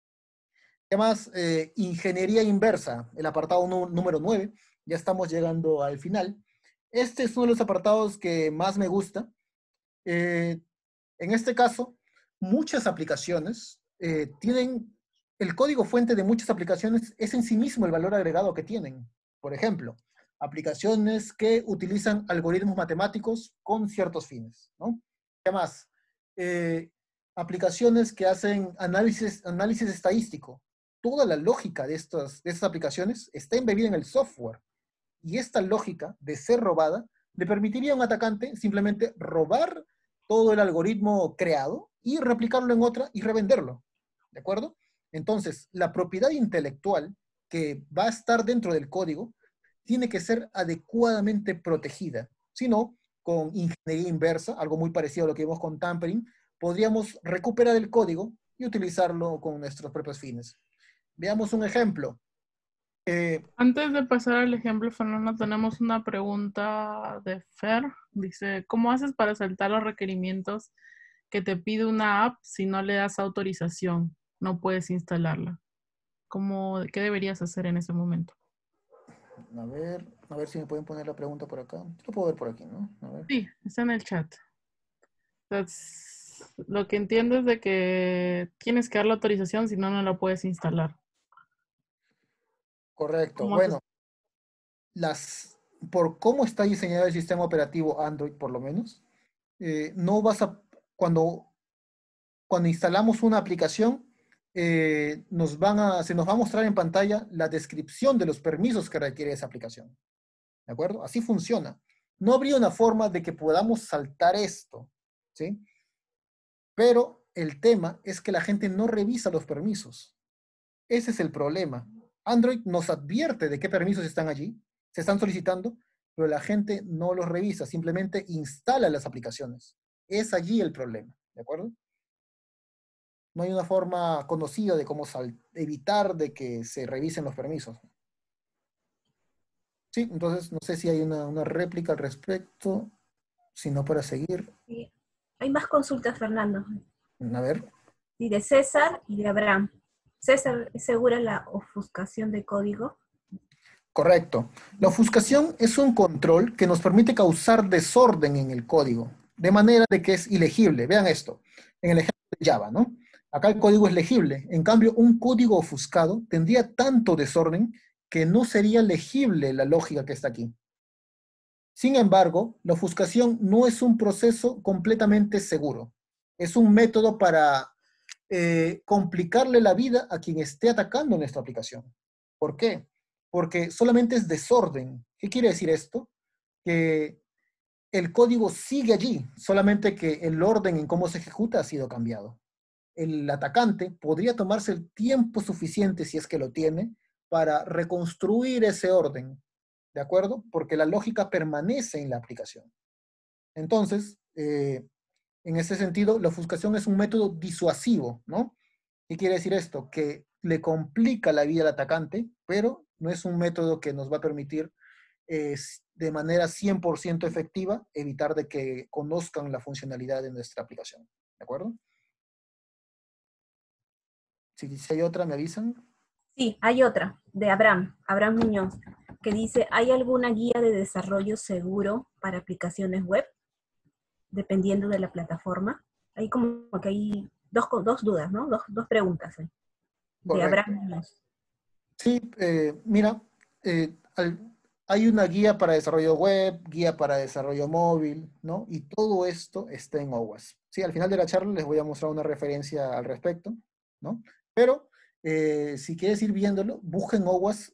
Además, ingeniería inversa, el apartado número 9, ya estamos llegando al final. Este es uno de los apartados que más me gusta. En este caso, muchas aplicaciones tienen, el código fuente de muchas aplicaciones es en sí mismo el valor agregado que tienen. Por ejemplo, aplicaciones que utilizan algoritmos matemáticos con ciertos fines, ¿no? Además, aplicaciones que hacen análisis estadístico. Toda la lógica de estas aplicaciones está embebida en el software. Y esta lógica de ser robada le permitiría a un atacante simplemente robar todo el algoritmo creado y replicarlo en otra y revenderlo. ¿De acuerdo? Entonces, la propiedad intelectual que va a estar dentro del código tiene que ser adecuadamente protegida. Si no, con ingeniería inversa, algo muy parecido a lo que vimos con tampering, podríamos recuperar el código y utilizarlo con nuestros propios fines. Veamos un ejemplo. Antes de pasar al ejemplo, Fernando, tenemos una pregunta de Fer. Dice, ¿cómo haces para saltar los requerimientos que te pide una app si no le das autorización? No puedes instalarla. ¿Qué deberías hacer en ese momento? A ver si me pueden poner la pregunta por acá. Lo puedo ver por aquí, ¿no? A ver. Sí, está en el chat. Entonces, lo que entiendo es de que tienes que dar la autorización, si no, no la puedes instalar. Correcto. Bueno, por cómo está diseñado el sistema operativo Android, por lo menos, no vas a, cuando instalamos una aplicación, se nos va a mostrar en pantalla la descripción de los permisos que requiere esa aplicación. ¿De acuerdo? Así funciona. No habría una forma de que podamos saltar esto, ¿sí? Pero el tema es que la gente no revisa los permisos. Ese es el problema. Android nos advierte de qué permisos están allí, se están solicitando, pero la gente no los revisa, simplemente instala las aplicaciones. Es allí el problema, ¿de acuerdo? No hay una forma conocida de cómo evitar de que se revisen los permisos. Sí, entonces no sé si hay una réplica al respecto, si no para seguir. Sí. Hay más consultas, Fernando. A ver. Y de César y de Abraham. César, ¿es segura la ofuscación de código? Correcto. La ofuscación es un control que nos permite causar desorden en el código, de manera de que es ilegible. Vean esto, en el ejemplo de Java, ¿no? Acá el código es legible. En cambio, un código ofuscado tendría tanto desorden que no sería legible la lógica que está aquí. Sin embargo, la ofuscación no es un proceso completamente seguro. Es un método para complicarle la vida a quien esté atacando nuestra aplicación. ¿Por qué? Porque solamente es desorden. ¿Qué quiere decir esto? Que el código sigue allí, solamente que el orden en cómo se ejecuta ha sido cambiado. El atacante podría tomarse el tiempo suficiente, si es que lo tiene, para reconstruir ese orden, ¿de acuerdo? Porque la lógica permanece en la aplicación. Entonces, en ese sentido, la ofuscación es un método disuasivo, ¿no? ¿Qué quiere decir esto? Que le complica la vida al atacante, pero no es un método que nos va a permitir de manera 100% efectiva evitar de que conozcan la funcionalidad de nuestra aplicación, ¿de acuerdo? Si hay otra, me avisan. Sí, hay otra, de Abraham Muñoz, que dice, ¿hay alguna guía de desarrollo seguro para aplicaciones web? Dependiendo de la plataforma. Hay como que hay dos dudas, ¿no? Dos preguntas. De Correcto. Abraham Muñoz. Sí, mira, hay una guía para desarrollo web, guía para desarrollo móvil, ¿no? Y todo esto está en OWASP. Sí, al final de la charla les voy a mostrar una referencia al respecto, ¿no? Pero si quieres ir viéndolo, busquen OWASP,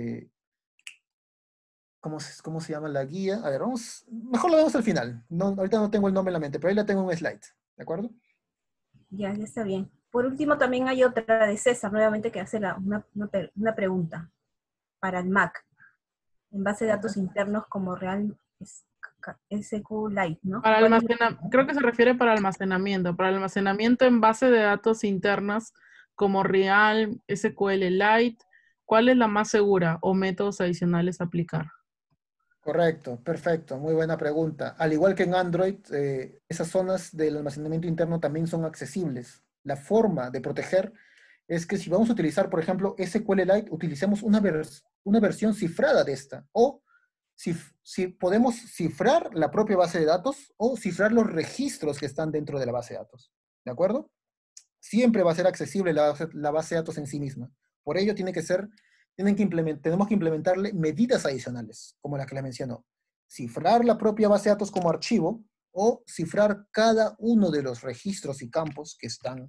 ¿cómo se llama la guía? A ver, mejor lo vemos al final. No, ahorita no tengo el nombre en la mente, pero ahí la tengo en un slide, ¿de acuerdo? Ya está bien. Por último, también hay otra de César, nuevamente, que hace una pregunta para el Mac, en base de datos internos como Real SQLite, ¿no? Para creo que se refiere para almacenamiento en base de datos internas como Real, SQLite. ¿Cuál es la más segura o métodos adicionales a aplicar? Correcto, perfecto, muy buena pregunta. Al igual que en Android, esas zonas del almacenamiento interno también son accesibles. La forma de proteger es que si vamos a utilizar, por ejemplo, SQLite, utilicemos una versión cifrada de esta. O si podemos cifrar la propia base de datos o cifrar los registros que están dentro de la base de datos. ¿De acuerdo? Siempre va a ser accesible la base de datos en sí misma. Por ello tenemos que implementarle medidas adicionales, como las que le mencionó. Cifrar la propia base de datos como archivo o cifrar cada uno de los registros y campos que están,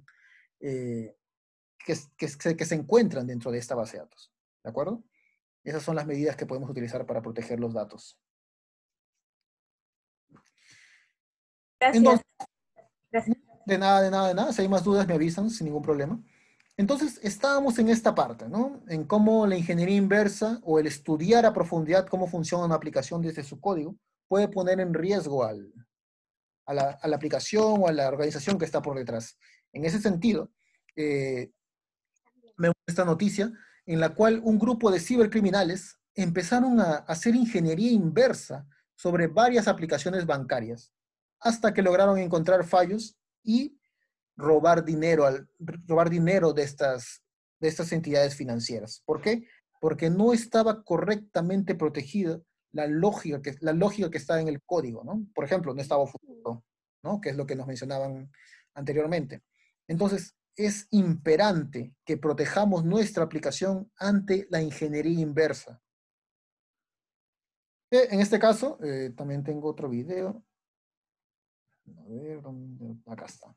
que se encuentran dentro de esta base de datos. ¿De acuerdo? Esas son las medidas que podemos utilizar para proteger los datos. Gracias. Entonces, Gracias. de nada. Si hay más dudas me avisan sin ningún problema. Entonces, estábamos en esta parte, ¿no? En cómo la ingeniería inversa o el estudiar a profundidad cómo funciona una aplicación desde su código puede poner en riesgo a la aplicación o a la organización que está por detrás. En ese sentido, me gusta esta noticia en la cual un grupo de cibercriminales empezaron a hacer ingeniería inversa sobre varias aplicaciones bancarias, hasta que lograron encontrar fallos y robar dinero de estas entidades financieras. ¿Por qué? Porque no estaba correctamente protegida la lógica que está en el código, ¿no? Por ejemplo, no estaba oculto, ¿no? Que es lo que nos mencionaban anteriormente. Entonces, es imperante que protejamos nuestra aplicación ante la ingeniería inversa. En este caso, también tengo otro video. A ver, acá está.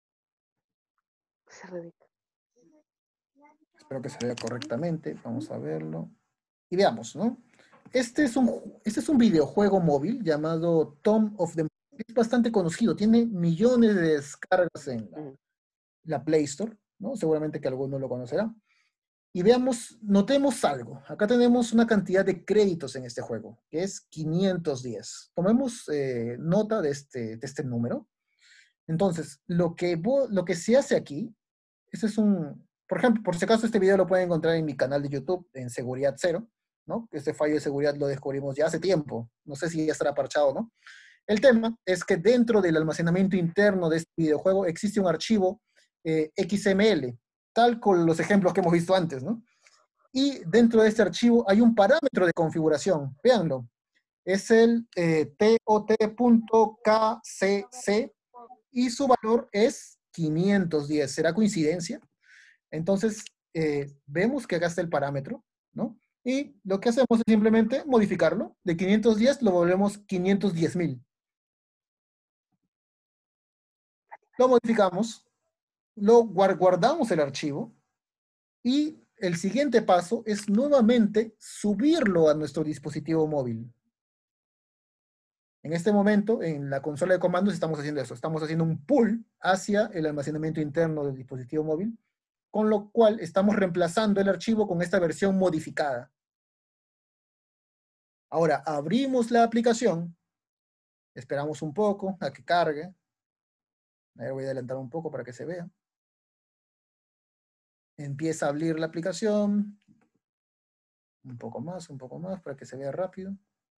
Espero que se vea correctamente. Vamos a verlo. Y veamos, ¿no? Este es un videojuego móvil llamado Tomb of the... Es bastante conocido. Tiene millones de descargas en la Play Store, ¿no? Seguramente que alguno lo conocerá. Y notemos algo. Acá tenemos una cantidad de créditos en este juego, que es 510. Tomemos nota de este número. Entonces, lo que se hace aquí, por ejemplo, por si acaso este video lo pueden encontrar en mi canal de YouTube, en Seguridad Cero, ¿no? Este fallo de seguridad lo descubrimos ya hace tiempo. No sé si ya estará parchado o no. El tema es que dentro del almacenamiento interno de este videojuego existe un archivo XML, tal con los ejemplos que hemos visto antes, ¿no? Y dentro de este archivo hay un parámetro de configuración. Véanlo. Es el tot.kcc y su valor es 510. ¿Será coincidencia? Entonces, vemos que acá está el parámetro, ¿no? Y lo que hacemos es simplemente modificarlo. De 510 lo volvemos 510.000. Lo modificamos, lo guardamos el archivo y el siguiente paso es nuevamente subirlo a nuestro dispositivo móvil. En este momento, en la consola de comandos estamos haciendo eso. Estamos haciendo un pull hacia el almacenamiento interno del dispositivo móvil, con lo cual estamos reemplazando el archivo con esta versión modificada. Ahora, abrimos la aplicación, esperamos un poco a que cargue. A ver, voy a adelantar un poco para que se vea. Empieza a abrir la aplicación. Un poco más, para que se vea rápido.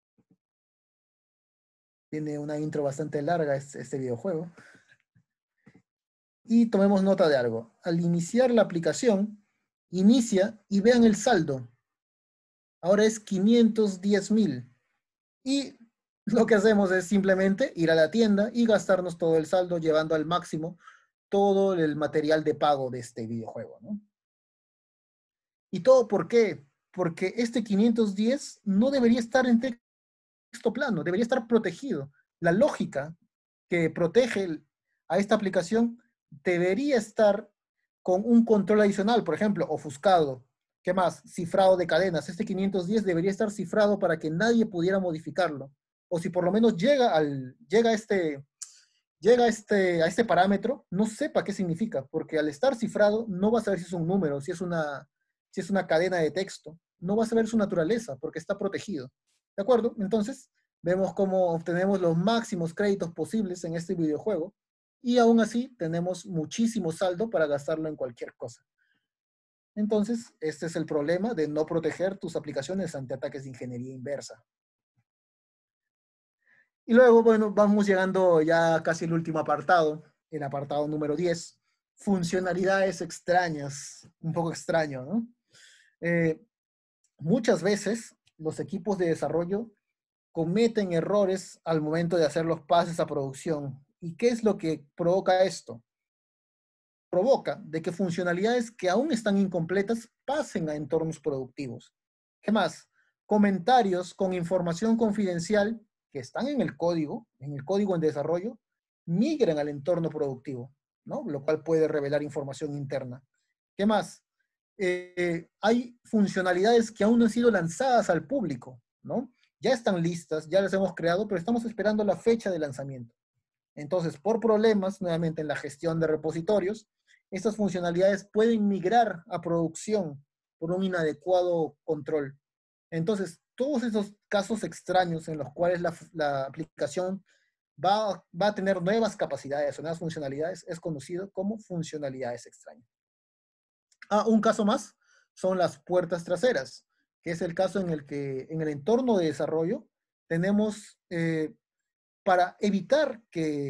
Tiene una intro bastante larga este videojuego. Y tomemos nota de algo. Al iniciar la aplicación, inicia y vean el saldo. Ahora es 510.000. Y lo que hacemos es simplemente ir a la tienda y gastarnos todo el saldo, llevando al máximo todo el material de pago de este videojuego, ¿no? ¿Y todo por qué? Porque este 510 no debería estar en texto plano, debería estar protegido. La lógica que protege a esta aplicación debería estar con un control adicional, por ejemplo, ofuscado. ¿Qué más? Cifrado de cadenas. Este 510 debería estar cifrado para que nadie pudiera modificarlo. O si por lo menos llega a este parámetro, no sepa qué significa, porque al estar cifrado no va a saber si es un número, si es una cadena de texto, no va a saber su naturaleza, porque está protegido. ¿De acuerdo? Entonces, vemos cómo obtenemos los máximos créditos posibles en este videojuego, y aún así tenemos muchísimo saldo para gastarlo en cualquier cosa. Entonces, este es el problema de no proteger tus aplicaciones ante ataques de ingeniería inversa. Y luego, bueno, vamos llegando ya casi al último apartado, el apartado número 10, funcionalidades extrañas, un poco extraño, ¿no? Muchas veces los equipos de desarrollo cometen errores al momento de hacer los pases a producción. ¿Y qué es lo que provoca esto? Provoca de que funcionalidades que aún están incompletas pasen a entornos productivos. ¿Qué más? Comentarios con información confidencial que están en el código en desarrollo, migran al entorno productivo, ¿no? Lo cual puede revelar información interna. ¿Qué más? Hay funcionalidades que aún no han sido lanzadas al público, ¿no? Ya están listas, ya las hemos creado, pero estamos esperando la fecha de lanzamiento. Entonces, por problemas, nuevamente en la gestión de repositorios, estas funcionalidades pueden migrar a producción por un inadecuado control. Entonces, todos esos casos extraños en los cuales la aplicación va a tener nuevas capacidades o nuevas funcionalidades es conocido como funcionalidades extrañas. Un caso más son las puertas traseras, que es el caso en el que en el entorno de desarrollo tenemos para evitar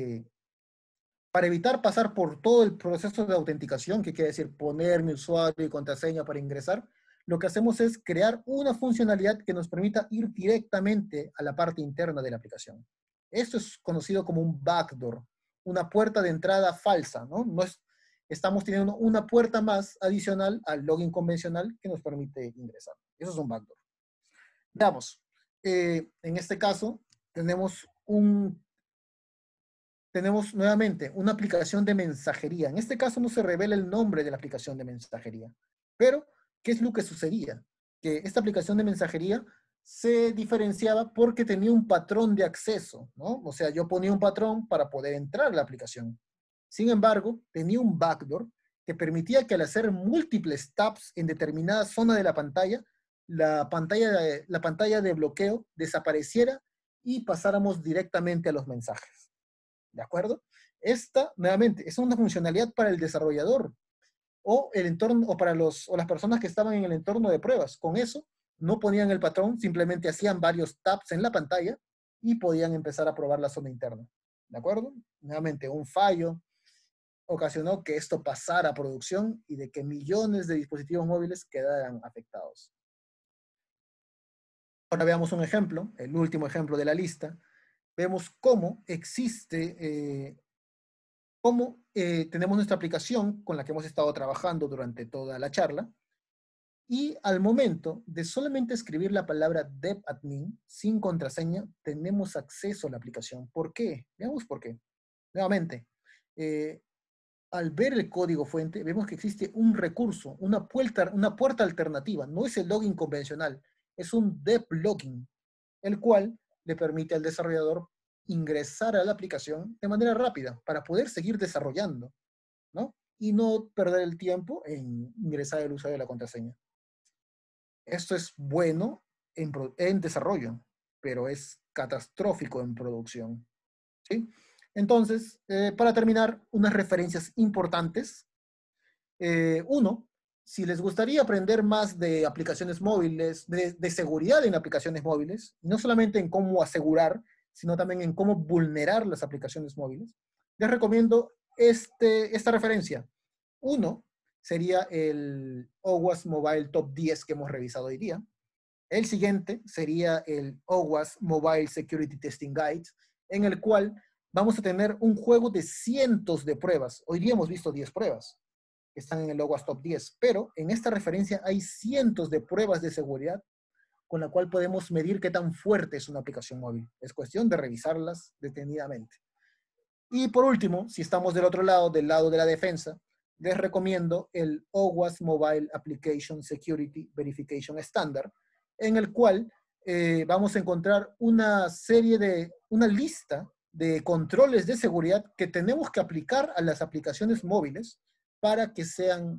pasar por todo el proceso de autenticación, que quiere decir poner mi usuario y contraseña para ingresar, lo que hacemos es crear una funcionalidad que nos permita ir directamente a la parte interna de la aplicación. Esto es conocido como un backdoor, una puerta de entrada falsa, ¿no? Estamos teniendo una puerta más adicional al login convencional que nos permite ingresar. Eso es un backdoor. Veamos, en este caso tenemos nuevamente una aplicación de mensajería. En este caso no se revela el nombre de la aplicación de mensajería. Pero, ¿qué es lo que sucedía? Que esta aplicación de mensajería se diferenciaba porque tenía un patrón de acceso, ¿no? O sea, yo ponía un patrón para poder entrar a la aplicación. Sin embargo, tenía un backdoor que permitía que al hacer múltiples taps en determinada zona de la pantalla de bloqueo desapareciera y pasáramos directamente a los mensajes. ¿De acuerdo? Esta, nuevamente, es una funcionalidad para el desarrollador o el entorno, o las personas que estaban en el entorno de pruebas. Con eso, no ponían el patrón, simplemente hacían varios taps en la pantalla y podían empezar a probar la zona interna. ¿De acuerdo? Nuevamente, un fallo ocasionó que esto pasara a producción y de que millones de dispositivos móviles quedaran afectados. Ahora veamos un ejemplo, el último ejemplo de la lista. Vemos cómo existe Como tenemos nuestra aplicación con la que hemos estado trabajando durante toda la charla, y al momento de solamente escribir la palabra dev-admin sin contraseña, tenemos acceso a la aplicación. ¿Por qué? Veamos por qué. Nuevamente, al ver el código fuente, vemos que existe un recurso, una puerta alternativa. No es el login convencional, es un dev login, el cual le permite al desarrollador ingresar a la aplicación de manera rápida para poder seguir desarrollando, ¿no? Y no perder el tiempo en ingresar el usuario de la contraseña. Esto es bueno en desarrollo, pero es catastrófico en producción, ¿sí? Entonces, para terminar, unas referencias importantes. Uno, si les gustaría aprender más de aplicaciones móviles, de seguridad en aplicaciones móviles, no solamente en cómo asegurar, sino también en cómo vulnerar las aplicaciones móviles, les recomiendo esta referencia. Uno sería el OWASP Mobile Top 10 que hemos revisado hoy día. El siguiente sería el OWASP Mobile Security Testing Guide, en el cual vamos a tener un juego de cientos de pruebas. Hoy día hemos visto 10 pruebas que están en el OWASP Top 10, pero en esta referencia hay cientos de pruebas de seguridad con la cual podemos medir qué tan fuerte es una aplicación móvil. Es cuestión de revisarlas detenidamente. Y por último, si estamos del lado de la defensa, les recomiendo el OWASP Mobile Application Security Verification Standard, en el cual vamos a encontrar una lista de controles de seguridad que tenemos que aplicar a las aplicaciones móviles para que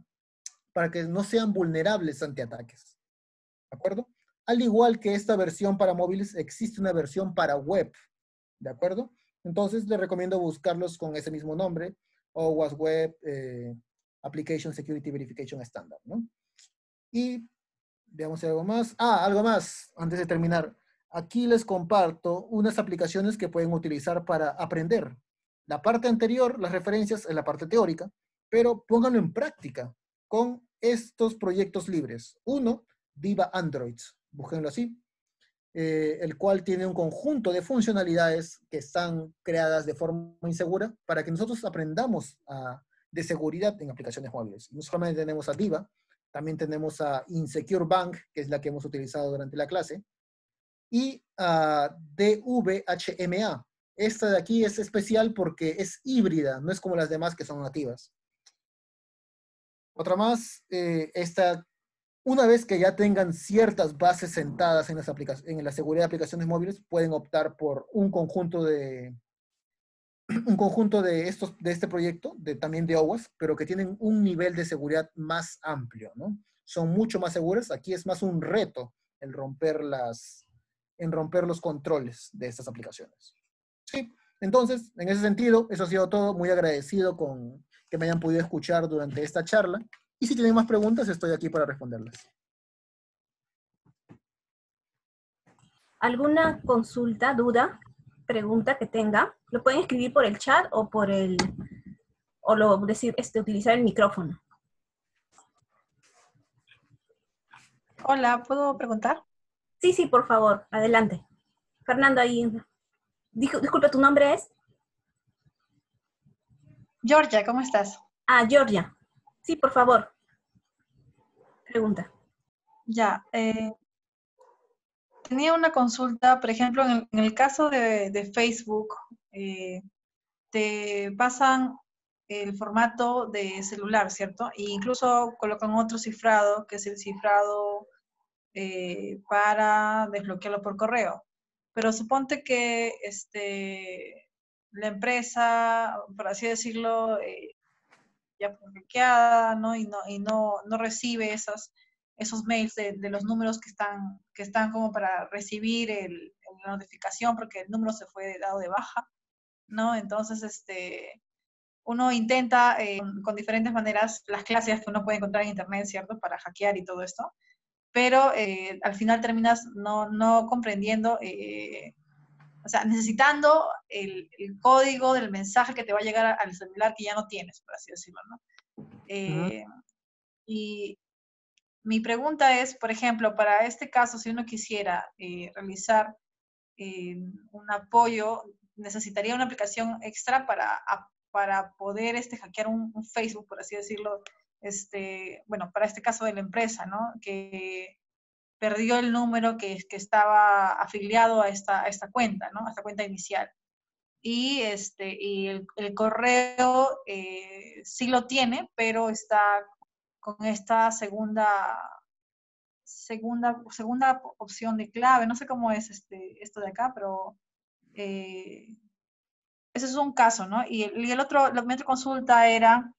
no sean vulnerables ante ataques. ¿De acuerdo? Al igual que esta versión para móviles, existe una versión para web. ¿De acuerdo? Entonces, les recomiendo buscarlos con ese mismo nombre, OWASP Web Application Security Verification Standard, ¿no? Y veamos si hay algo más. Algo más, antes de terminar. Aquí les comparto unas aplicaciones que pueden utilizar para aprender. La parte anterior, las referencias, es la parte teórica, pero pónganlo en práctica con estos proyectos libres. Uno, Viva Androids, búsquenlo así, el cual tiene un conjunto de funcionalidades que están creadas de forma insegura para que nosotros aprendamos de seguridad en aplicaciones móviles. No solamente tenemos a Viva, también tenemos a Insecure Bank, que es la que hemos utilizado durante la clase, y a DVHMA. Esta de aquí es especial porque es híbrida, no es como las demás que son nativas. Otra más, una vez que ya tengan ciertas bases sentadas en la seguridad de aplicaciones móviles, pueden optar por un conjunto de este proyecto, también de OWASP, pero que tienen un nivel de seguridad más amplio, ¿no? Son mucho más seguras. Aquí es más un reto el romper los controles de estas aplicaciones. Sí, entonces, en ese sentido, eso ha sido todo. Muy agradecido con que me hayan podido escuchar durante esta charla. Y si tienen más preguntas, estoy aquí para responderlas. ¿Alguna consulta, duda, pregunta que tenga? Lo pueden escribir por el chat o utilizar el micrófono. Hola, ¿puedo preguntar? Sí, por favor, adelante. Fernando, ahí. Disculpa, ¿tu nombre es? Georgia, ¿cómo estás? Georgia. Sí, por favor. Pregunta. Ya, tenía una consulta, por ejemplo, en el caso de Facebook, te pasan el formato de celular, ¿cierto? E incluso colocan otro cifrado, que es el cifrado para desbloquearlo por correo. Pero suponte que la empresa, por así decirlo, ya fue hackeada, ¿no? Y no recibe esos mails de los números que están como para recibir la notificación porque el número se fue dado de baja, ¿no? Entonces, uno intenta con diferentes maneras las clases que uno puede encontrar en internet, ¿cierto? Para hackear y todo esto, pero al final terminas no comprendiendo, o sea, necesitando el código del mensaje que te va a llegar al celular que ya no tienes, por así decirlo, ¿no? Y mi pregunta es, por ejemplo, para este caso, si uno quisiera realizar un apoyo, necesitaría una aplicación extra para para poder hackear un Facebook, por así decirlo, bueno, para este caso de la empresa, ¿no? Que perdió el número que estaba afiliado a esta cuenta, ¿no? A esta cuenta inicial. Y, y el correo sí lo tiene, pero está con esta segunda opción de clave. No sé cómo es esto de acá, pero ese es un caso, ¿no? Y mi otra consulta era,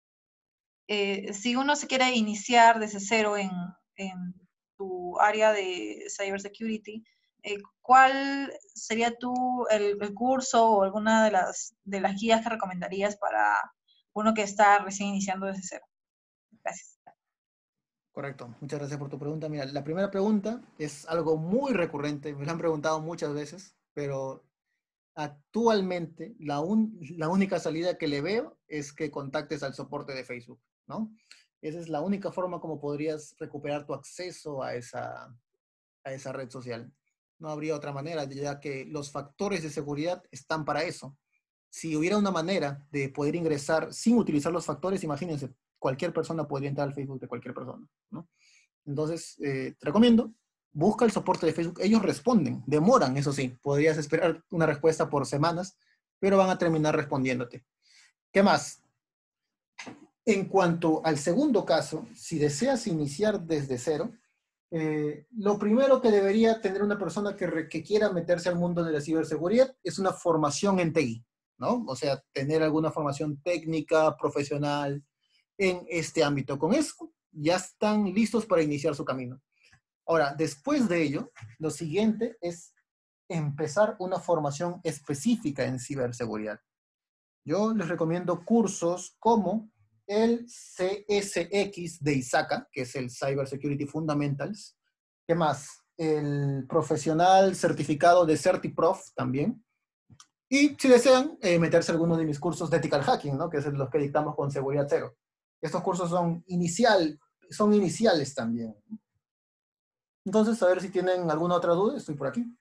si uno se quiere iniciar desde cero en tu área de cybersecurity, ¿cuál sería el curso o alguna de las guías que recomendarías para uno que está recién iniciando desde cero? Gracias. Correcto, muchas gracias por tu pregunta. Mira, la primera pregunta es algo muy recurrente, me lo han preguntado muchas veces, pero actualmente la única salida que le veo es que contactes al soporte de Facebook, ¿no? Esa es la única forma como podrías recuperar tu acceso a esa red social. No habría otra manera, ya que los factores de seguridad están para eso. Si hubiera una manera de poder ingresar sin utilizar los factores, imagínense, cualquier persona podría entrar al Facebook de cualquier persona, ¿no? Entonces, te recomiendo, busca el soporte de Facebook. Ellos responden, demoran, eso sí. Podrías esperar una respuesta por semanas, pero van a terminar respondiéndote. ¿Qué más? En cuanto al segundo caso, si deseas iniciar desde cero, lo primero que debería tener una persona que quiera meterse al mundo de la ciberseguridad es una formación en TI, ¿no? O sea, tener alguna formación técnica, profesional en este ámbito. Con eso ya están listos para iniciar su camino. Ahora, después de ello, lo siguiente es empezar una formación específica en ciberseguridad. Yo les recomiendo cursos como el CSX de ISACA, que es el Cyber Security Fundamentals. ¿Qué más? El profesional certificado de CertiProf también. Y si desean, meterse a alguno de mis cursos de Ethical Hacking, ¿no? Que es los que dictamos con Seguridad Cero. Estos cursos son iniciales también. Entonces, a ver si tienen alguna otra duda, estoy por aquí.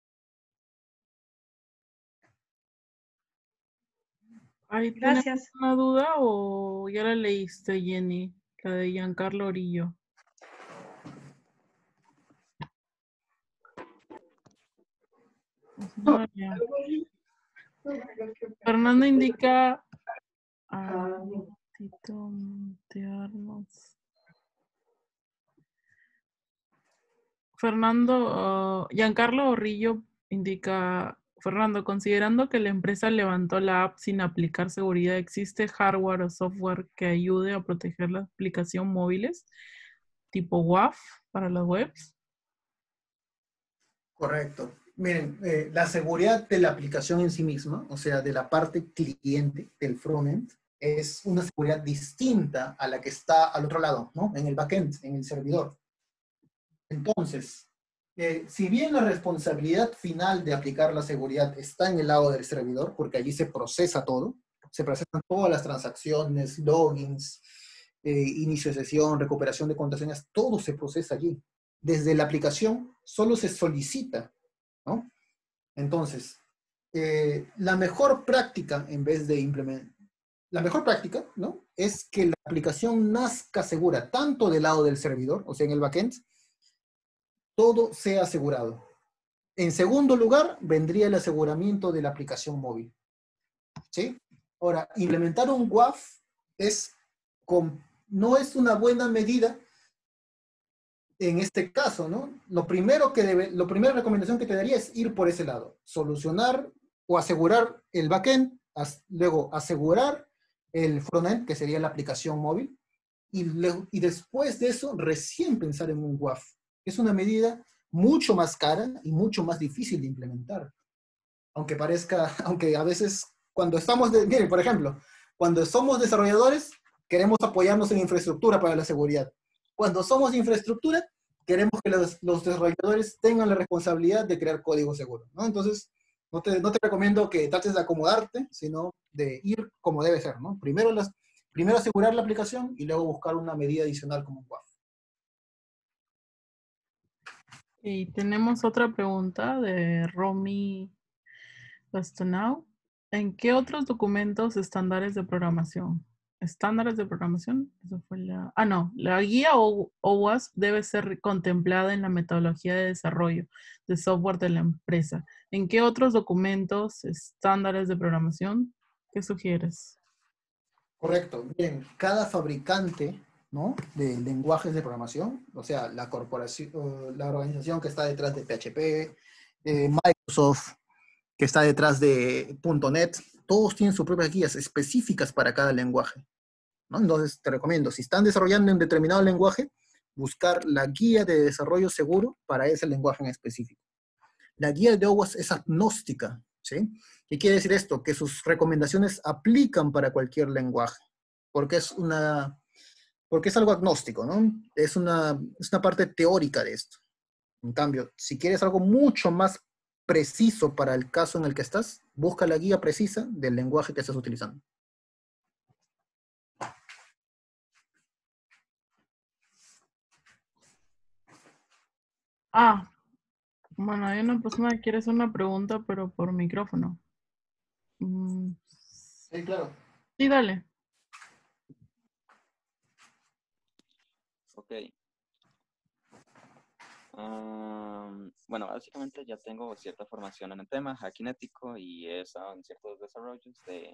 Ahí tenemos Gracias. una duda o ya la leíste, Jenny, la de Giancarlo Orillo. No, ya. Fernando indica Giancarlo Orillo indica, Fernando, considerando que la empresa levantó la app sin aplicar seguridad, ¿existe hardware o software que ayude a proteger la aplicación móviles tipo WAF para las webs? Correcto. Miren, la seguridad de la aplicación en sí misma, o sea, de la parte cliente, del frontend, es una seguridad distinta a la que está al otro lado, ¿no? En el backend, en el servidor. Entonces, si bien la responsabilidad final de aplicar la seguridad está en el lado del servidor, porque allí se procesa todo, se procesan todas las transacciones, logins, inicio de sesión, recuperación de contraseñas, todo se procesa allí. Desde la aplicación solo se solicita, ¿no? Entonces, la mejor práctica en vez de implementar, la mejor práctica, ¿no? Es que la aplicación nazca segura, tanto del lado del servidor, o sea, en el backend, todo sea asegurado. En segundo lugar, vendría el aseguramiento de la aplicación móvil, ¿sí? Ahora, implementar un WAF no es una buena medida en este caso, ¿no? La primera recomendación que te daría es ir por ese lado, solucionar o asegurar el backend, luego asegurar el frontend, que sería la aplicación móvil, y después de eso recién pensar en un WAF. Es una medida mucho más cara y mucho más difícil de implementar. Aunque a veces miren, por ejemplo, cuando somos desarrolladores, queremos apoyarnos en infraestructura para la seguridad. Cuando somos infraestructura, queremos que los desarrolladores tengan la responsabilidad de crear código seguro, ¿no? Entonces, no te recomiendo que trates de acomodarte, sino de ir como debe ser, ¿no? Primero asegurar la aplicación y luego buscar una medida adicional como un WAF. Y tenemos otra pregunta de Romy Bastonau. ¿En qué otros documentos estándares de programación? ¿Estándares de programación? Eso fue no. La guía OWASP debe ser contemplada en la metodología de desarrollo de software de la empresa. ¿En qué otros documentos estándares de programación? ¿Qué sugieres? Correcto. Bien, cada fabricante, ¿no?, de lenguajes de programación, o sea, la corporación, la organización que está detrás de PHP, Microsoft, que está detrás de .NET, todos tienen sus propias guías específicas para cada lenguaje, ¿no? Entonces, te recomiendo, si están desarrollando un determinado lenguaje, buscar la guía de desarrollo seguro para ese lenguaje en específico. La guía de OWASP es agnóstica, ¿sí? ¿Qué quiere decir esto? Que sus recomendaciones aplican para cualquier lenguaje, porque porque es algo agnóstico, ¿no? Es una parte teórica de esto. En cambio, si quieres algo mucho más preciso para el caso en el que estás, busca la guía precisa del lenguaje que estás utilizando. Bueno, hay una persona que quiere hacer una pregunta, pero por micrófono. Sí, claro. Sí, dale. Ok. Bueno, básicamente ya tengo cierta formación en el tema hacking ético y he estado en ciertos desarrollos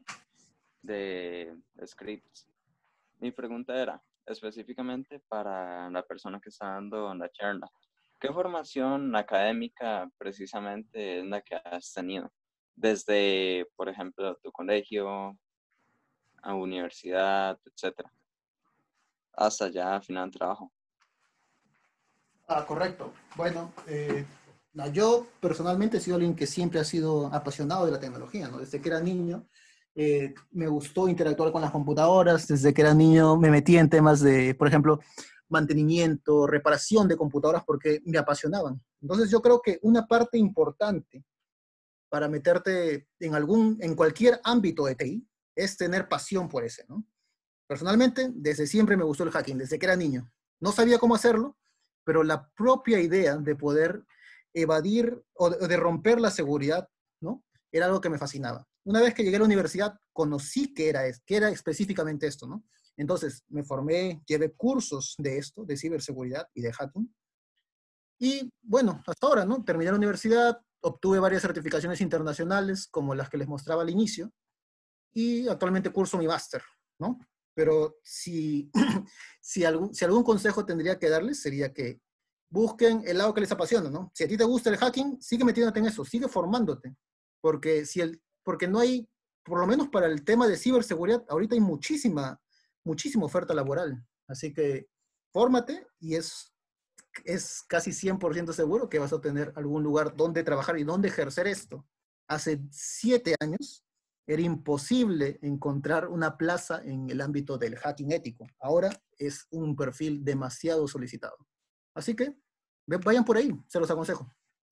de scripts. Mi pregunta era, específicamente para la persona que está dando la charla, ¿qué formación académica precisamente es la que has tenido? Desde, por ejemplo, tu colegio, a universidad, etcétera, hasta ya final de trabajo. Correcto. Bueno, yo personalmente he sido alguien que siempre ha sido apasionado de la tecnología, ¿no? Desde que era niño me gustó interactuar con las computadoras, desde que era niño me metí en temas de, por ejemplo, mantenimiento, reparación de computadoras porque me apasionaban. Entonces yo creo que una parte importante para meterte en cualquier ámbito de TI es tener pasión por ese, ¿no? Personalmente, desde siempre me gustó el hacking, desde que era niño. No sabía cómo hacerlo, pero la propia idea de poder evadir o de romper la seguridad, ¿no?, era algo que me fascinaba. Una vez que llegué a la universidad, conocí que era específicamente esto, ¿no? Entonces, me formé, llevé cursos de esto, de ciberseguridad y de hacking. Y bueno, hasta ahora, ¿no? Terminé la universidad, obtuve varias certificaciones internacionales, como las que les mostraba al inicio, y actualmente curso mi máster, ¿no? Pero si algún consejo tendría que darles, sería que busquen el lado que les apasiona, ¿no? Si a ti te gusta el hacking, sigue metiéndote en eso, sigue formándote, porque no hay, por lo menos para el tema de ciberseguridad, ahorita hay muchísima oferta laboral. Así que fórmate y es casi 100% seguro que vas a tener algún lugar donde trabajar y donde ejercer esto. Hace 7 años era imposible encontrar una plaza en el ámbito del hacking ético. Ahora es un perfil demasiado solicitado. Así que vayan por ahí, se los aconsejo.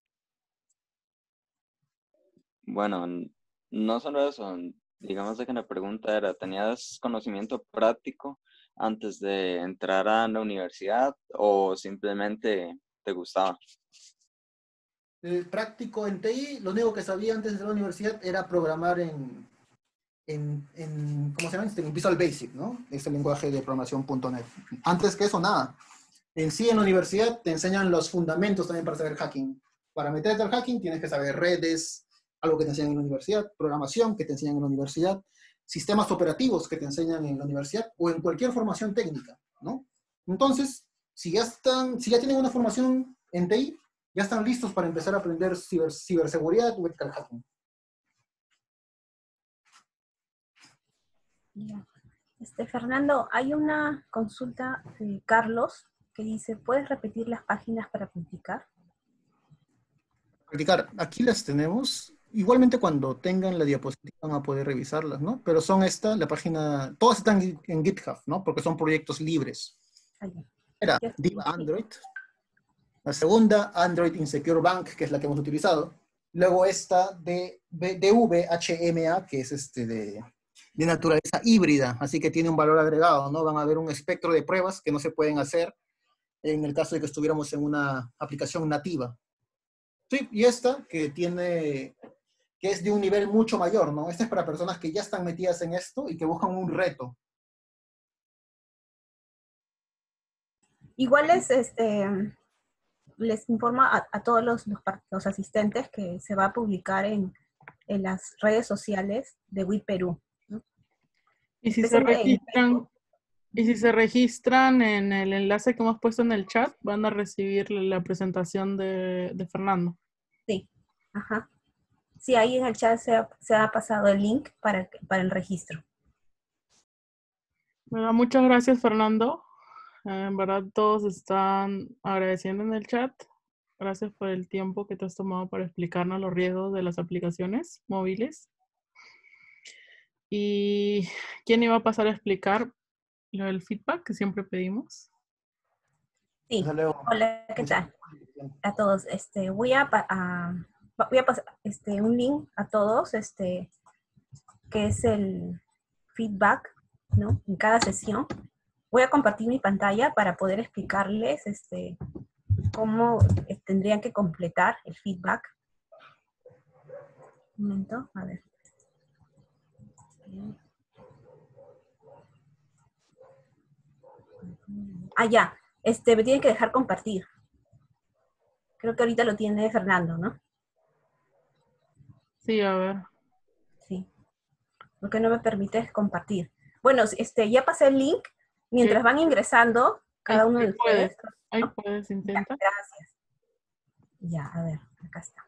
Bueno, no solo eso, digamos de que la pregunta era, ¿tenías conocimiento práctico antes de entrar a la universidad o simplemente te gustaba? Práctico en TI, lo único que sabía antes de la universidad era programar en ¿cómo se llama? En Visual Basic, ¿no? Es el lenguaje de programación .NET. Antes que eso, nada. En sí, en la universidad te enseñan los fundamentos también para saber hacking. Para meterte al hacking tienes que saber redes, algo que te enseñan en la universidad, programación que te enseñan en la universidad, sistemas operativos que te enseñan en la universidad o en cualquier formación técnica, ¿no? Entonces, si ya tienen una formación en TI, ya están listos para empezar a aprender ciberseguridad o ethical hacking. Fernando, hay una consulta de Carlos que dice, ¿puedes repetir las páginas para practicar? Aquí las tenemos. Igualmente cuando tengan la diapositiva van a poder revisarlas, ¿no? Pero son la página, todas están en GitHub, ¿no? Porque son proyectos libres. Era Diva Android. La segunda, Android Insecure Bank, que es la que hemos utilizado. Luego esta de DVHMA, que es de naturaleza híbrida, así que tiene un valor agregado, ¿no? Van a haber un espectro de pruebas que no se pueden hacer en el caso de que estuviéramos en una aplicación nativa. Sí, y esta que tiene que es de un nivel mucho mayor, ¿no? Este es para personas que ya están metidas en esto y que buscan un reto. Igual les informo a todos los asistentes que se va a publicar en las redes sociales de WIT Perú, ¿no? Y si se registran, en el enlace que hemos puesto en el chat, van a recibir la presentación de Fernando. Sí, ajá. Sí, ahí en el chat se ha pasado el link para el registro. Bueno, muchas gracias, Fernando. En verdad, todos están agradeciendo en el chat. Gracias por el tiempo que te has tomado para explicarnos los riesgos de las aplicaciones móviles. ¿Y quién iba a pasar a explicar lo del feedback que siempre pedimos? Sí, hola, ¿qué tal? A todos, voy a pasar un link a todos, que es el feedback, ¿no? En cada sesión. Voy a compartir mi pantalla para poder explicarles cómo tendrían que completar el feedback. Un momento, a ver. Ah, ya. Me tienen que dejar compartir. Creo que ahorita lo tiene Fernando, ¿no? Sí, a ver. Sí. Lo que no me permite es compartir. Bueno, ya pasé el link. Mientras van ingresando, cada uno de ustedes. Ahí puedes, intenta. Ya, gracias. Ya, a ver, acá está.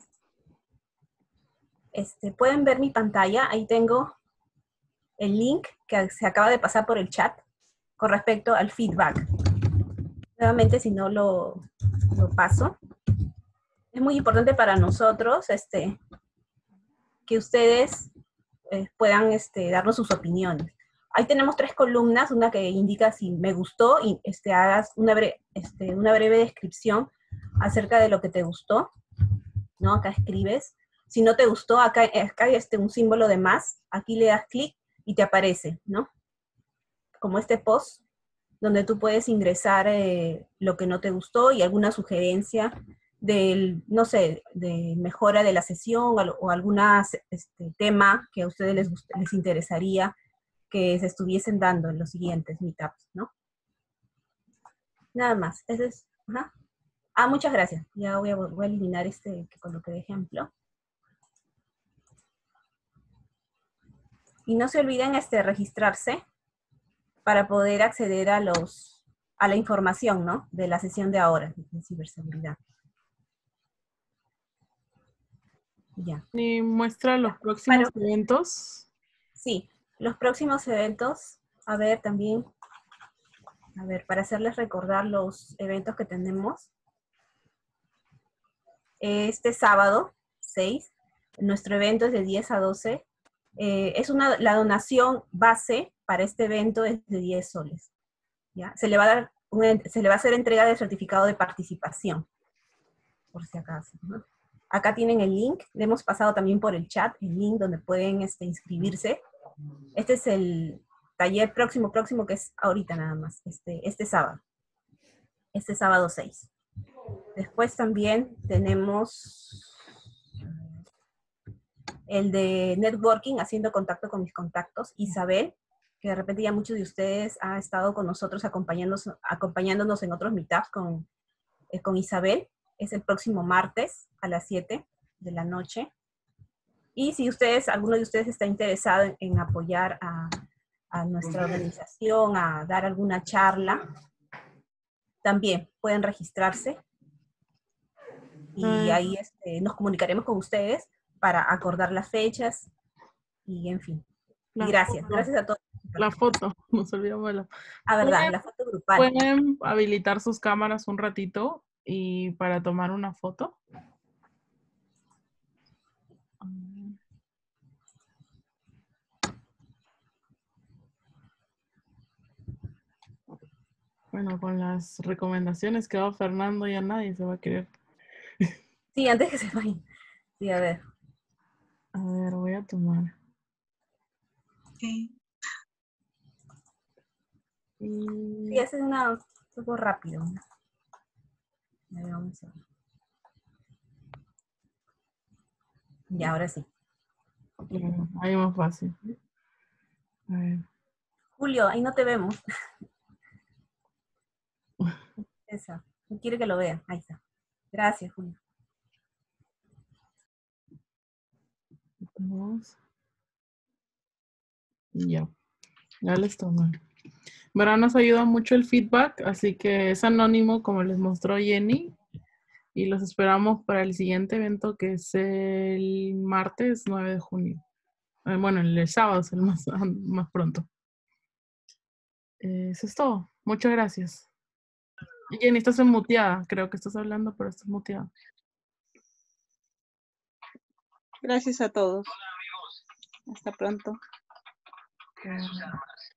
Pueden ver mi pantalla. Ahí tengo el link que se acaba de pasar por el chat con respecto al feedback. Nuevamente, si no lo paso. Es muy importante para nosotros que ustedes puedan darnos sus opiniones. Ahí tenemos 3 columnas, una que indica si me gustó y hagas una breve descripción acerca de lo que te gustó, ¿no? Acá escribes. Si no te gustó, acá hay un símbolo de más, aquí le das clic y te aparece, ¿no? Como este post, donde tú puedes ingresar lo que no te gustó y alguna sugerencia no sé, de mejora de la sesión o algún tema que a ustedes les interesaría que se estuviesen dando en los siguientes meetups, ¿no? Nada más. Ese es, ajá. Ah, muchas gracias. Ya voy a eliminar que coloqué de ejemplo. Y no se olviden registrarse para poder acceder a la información, ¿no? De la sesión de ahora, de ciberseguridad. Ya. ¿Y muestra los próximos eventos? Sí, los próximos eventos, a ver, también, a ver, para hacerles recordar los eventos que tenemos. Este sábado, 6, nuestro evento es de 10 a 12. La donación base para este evento es de 10 soles. ¿Ya? Se le va a hacer entrega del certificado de participación, por si acaso, ¿no? Acá tienen el link, le hemos pasado también por el chat, el link donde pueden inscribirse. Este es el taller próximo que es ahorita nada más, este sábado 6. Después también tenemos el de networking, haciendo contacto con mis contactos, Isabel, que de repente ya muchos de ustedes han estado con nosotros acompañándonos en otros meetups con Isabel. Es el próximo martes a las 7 de la noche. Y si alguno de ustedes está interesado en apoyar a nuestra organización, a dar alguna charla, también pueden registrarse. Y ahí nos comunicaremos con ustedes para acordar las fechas y en fin. Y gracias a todos. La foto, nos olvidamos de verdad, la foto grupal. ¿Pueden habilitar sus cámaras un ratito y para tomar una foto? Bueno, con las recomendaciones que da Fernando ya nadie se va a querer. Sí, antes que se vayan. Sí, a ver. A ver, voy a tomar. Sí. Sí, es un poco rápido. A ver, vamos a ver. Ya, ahora sí. Ahí más fácil. A ver. Julio, ahí no te vemos. Esa. No quiere que lo vea. Ahí está. Gracias, Julio. Dos. Ya. Ya les tomé. Verán, nos ayuda mucho el feedback, así que es anónimo como les mostró Jenny. Y los esperamos para el siguiente evento que es el martes 9 de junio. Bueno, el sábado es el más pronto. Eso es todo. Muchas gracias. Jenny, estás muteada. Creo que estás hablando, pero estás muteada. Gracias a todos. Hasta pronto.